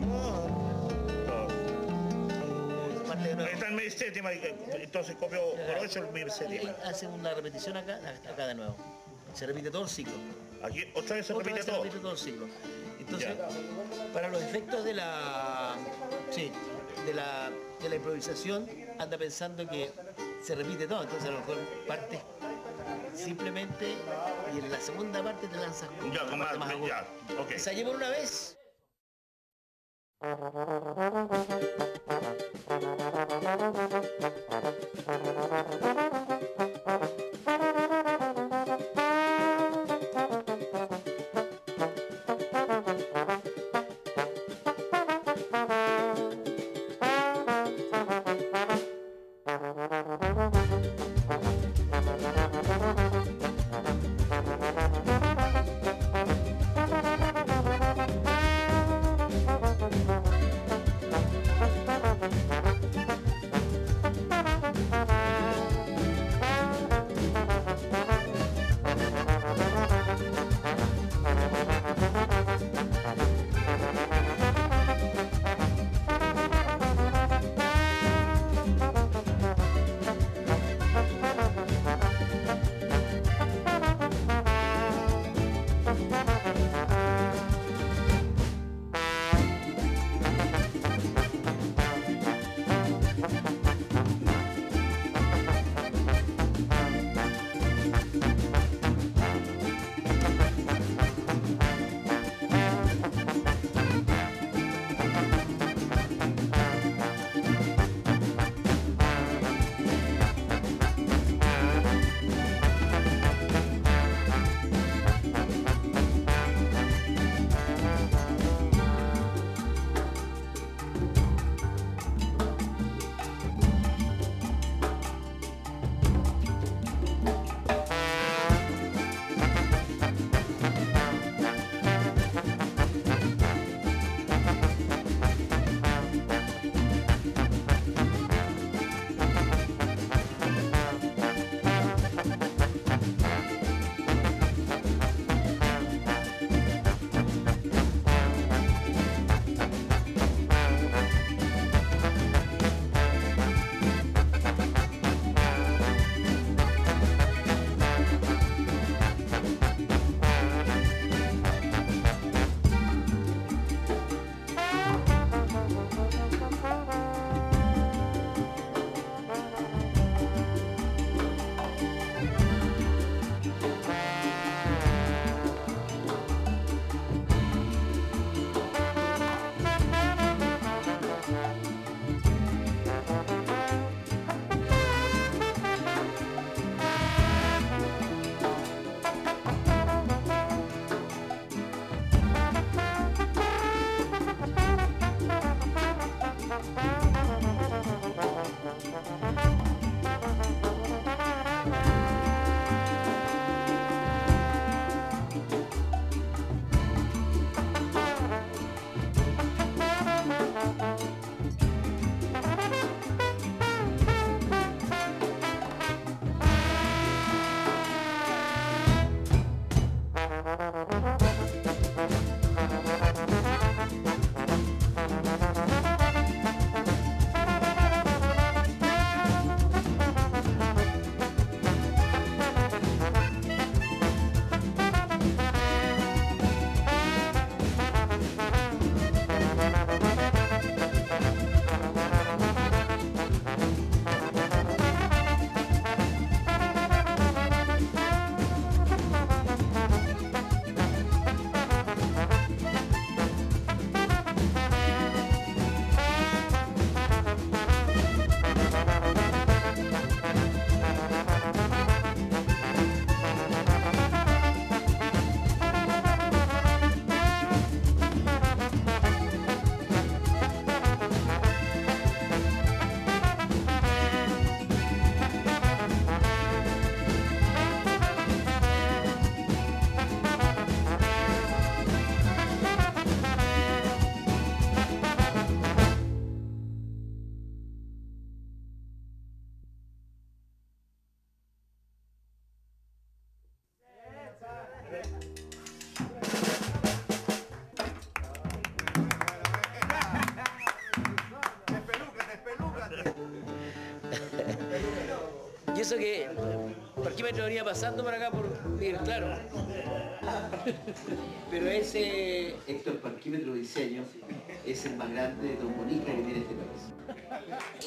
Está en mi séptima, entonces copio por ocho el mi séptima. Hace una repetición acá, acá de nuevo. Se repite todo el ciclo. Aquí otra vez se Otra repite vez se todo. repite todo el ciclo. Entonces, para los efectos de la, sí, de la, de la improvisación, anda pensando que se repite todo. Entonces a lo mejor partes simplemente y en la segunda parte te lanzas con Ya, con más, más ya, ok. ensayemos una vez. eso que Parquímetro venía pasando por acá por Miguel Claro. Pero ese Héctor Parquímetro Diseño es el más grande trombonista que tiene este país.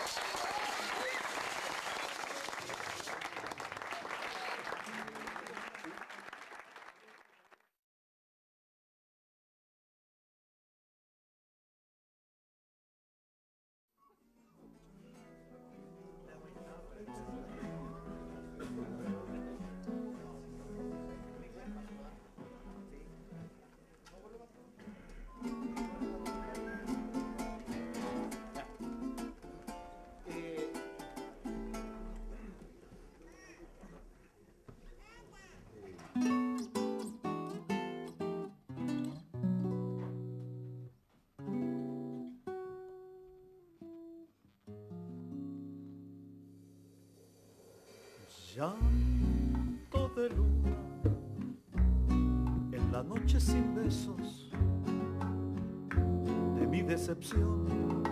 Llanto de luna en la noche sin besos de mi decepción,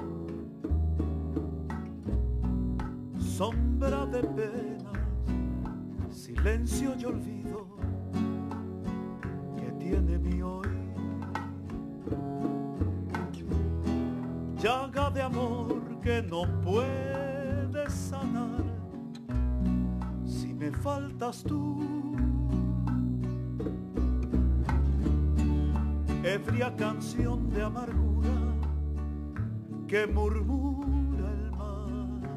sombra de penas, silencio y olvido que tiene mi hoy, llaga de amor que no puede sanar. Me faltas tú, ebria canción de amargura que murmura el mar.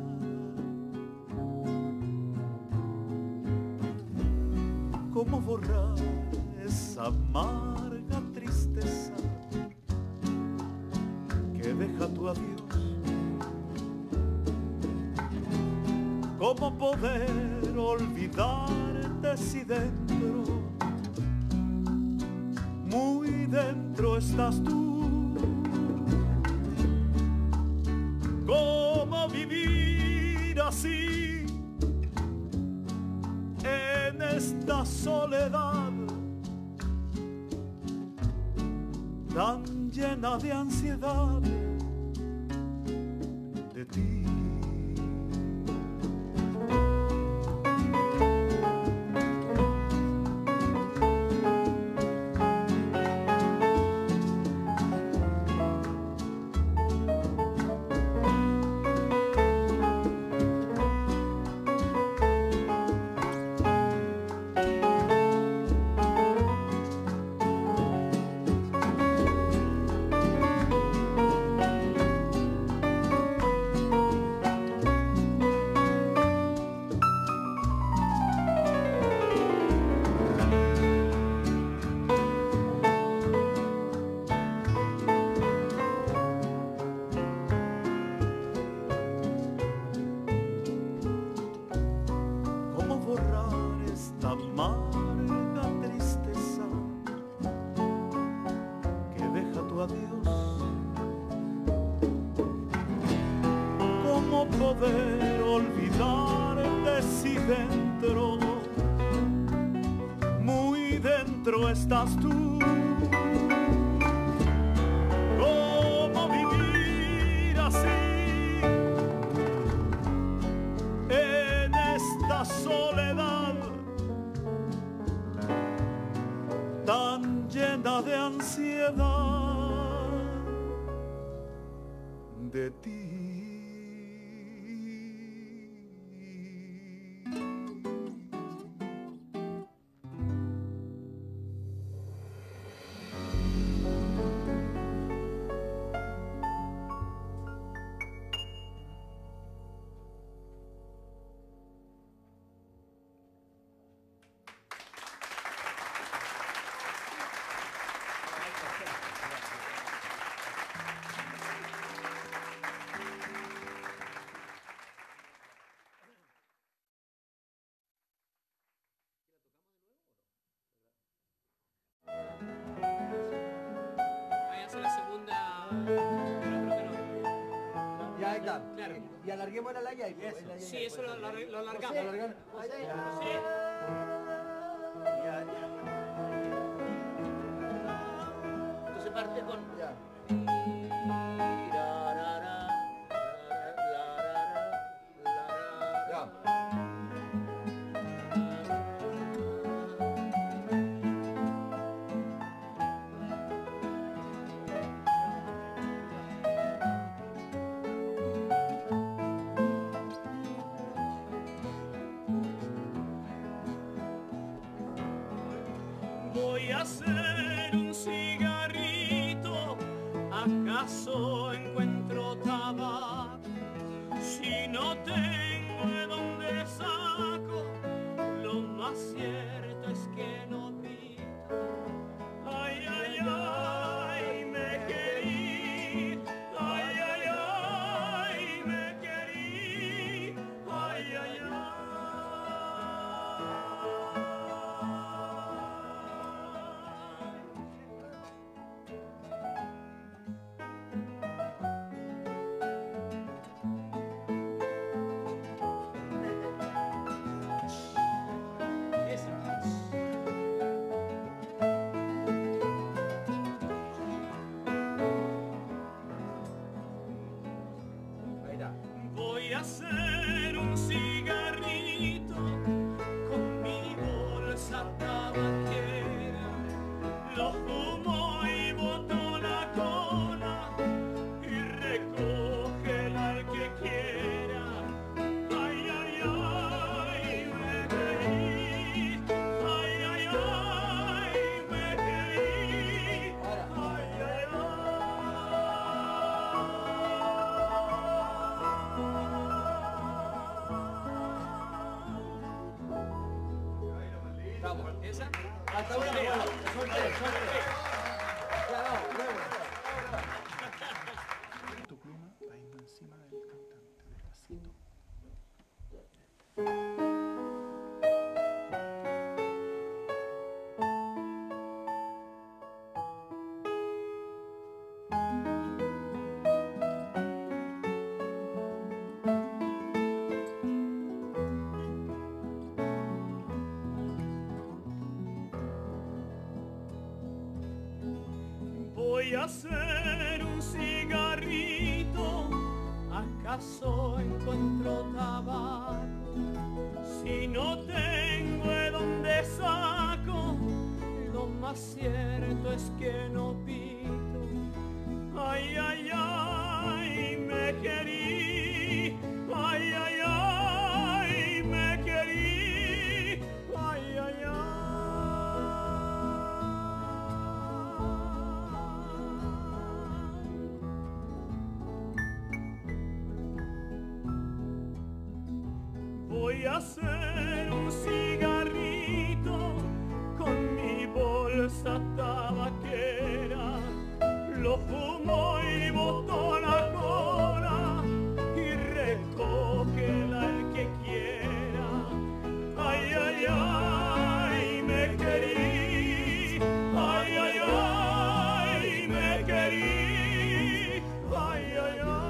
¿Cómo borrar esa amarga tristeza que deja tu adiós? ¿Cómo poder olvidarte si dentro, muy dentro estás tú? ¿Cómo vivir así en esta soledad tan llena de ansiedad de ti? Poder olvidarte si dentro, muy dentro estás tú. ¿Cómo vivir así en esta soledad tan llena de ansiedad de ti? Claro. Y alarguemos la laya. Sí, eso lo, lo, lo alargamos. Lo alargamos. Sí. Ya, ya. Entonces parte con... Ya. Ya. Voy a hacer un cigarrito, ¿acaso encuentro tabaco? Si no tengo de dónde saco, lo más cierto es que no pito. Ay, ay, ay, me querí, ay, ay, ay, me querí, ay, ay, ay. Voy a hacer un cigarrito con mi bolsa tabaquera, lo fumo y boto la cola y recógela el que quiera. Ay, ay, ay, me querí, ay, ay, ay, me querí, ay, ay, Vamos, esa. Hasta una, bueno, suerte, suerte. Ya, no, luego. Tu pluma cayendo encima del cantante, despacito. Voy a hacer un cigarrito, ¿acaso encuentro tabaco? Si no tengo de dónde saco, lo más cierto es que no pito. Ay, ay, ay, me querí, ay, ay, ay, me querí, ay, ay, ay. Voy a hacer un cigarrito con mi bolsa tabaquera, lo fumo y boto la cola y recógela el que quiera. Ay, ay, ay, me querí, ay, ay, ay, me querí, ay, ay, ay.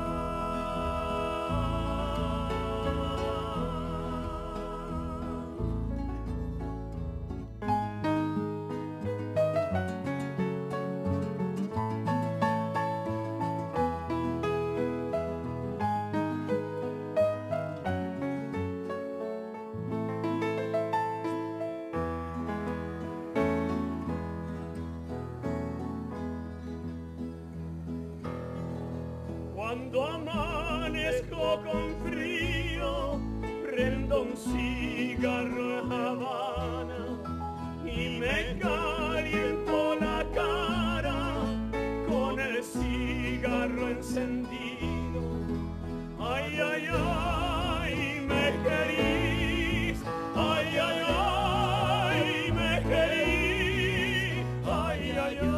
Cuando amanezco con frío, prendo un cigarro en Habana y me caliento la cara con el cigarro encendido. Ay, ay, ay, me querís, ay, ay, ay, me querís, ay, ay, ay.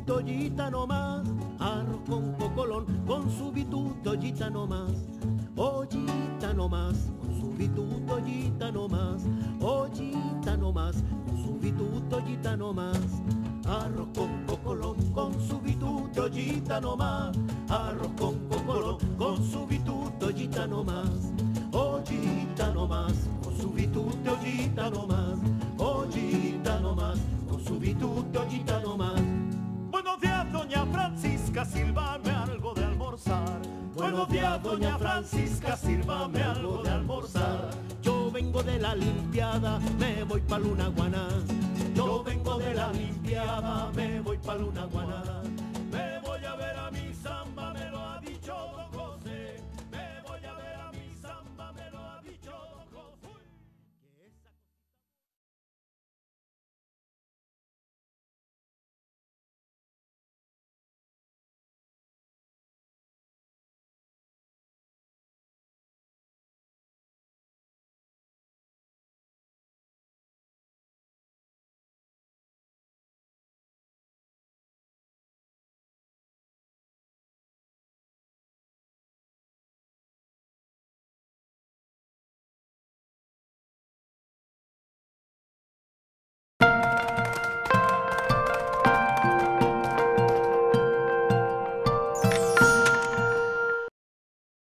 vituto, ollita nomás. Arroz con cocolón, con su vituto, ollita nomás. Ollita nomás, con su vituto, ollita nomás. Ollita nomás, con su vituto, ollita nomás. Arroz con cocolón, con su vituto, ollita nomás. Arroz con cocolón, con su vituto, ollita nomás. Ollita nomás, con su vituto, ollita nomás. Ollita nomás, con su vituto, ollita nomás. Buenos días, doña Francisca, sírvame algo de almorzar. Buenos días, doña Francisca, sírvame algo de almorzar. Yo vengo de la limpiada, me voy pa' Luna Guaná. Yo vengo de la limpiada, me voy pa' Luna Guaná.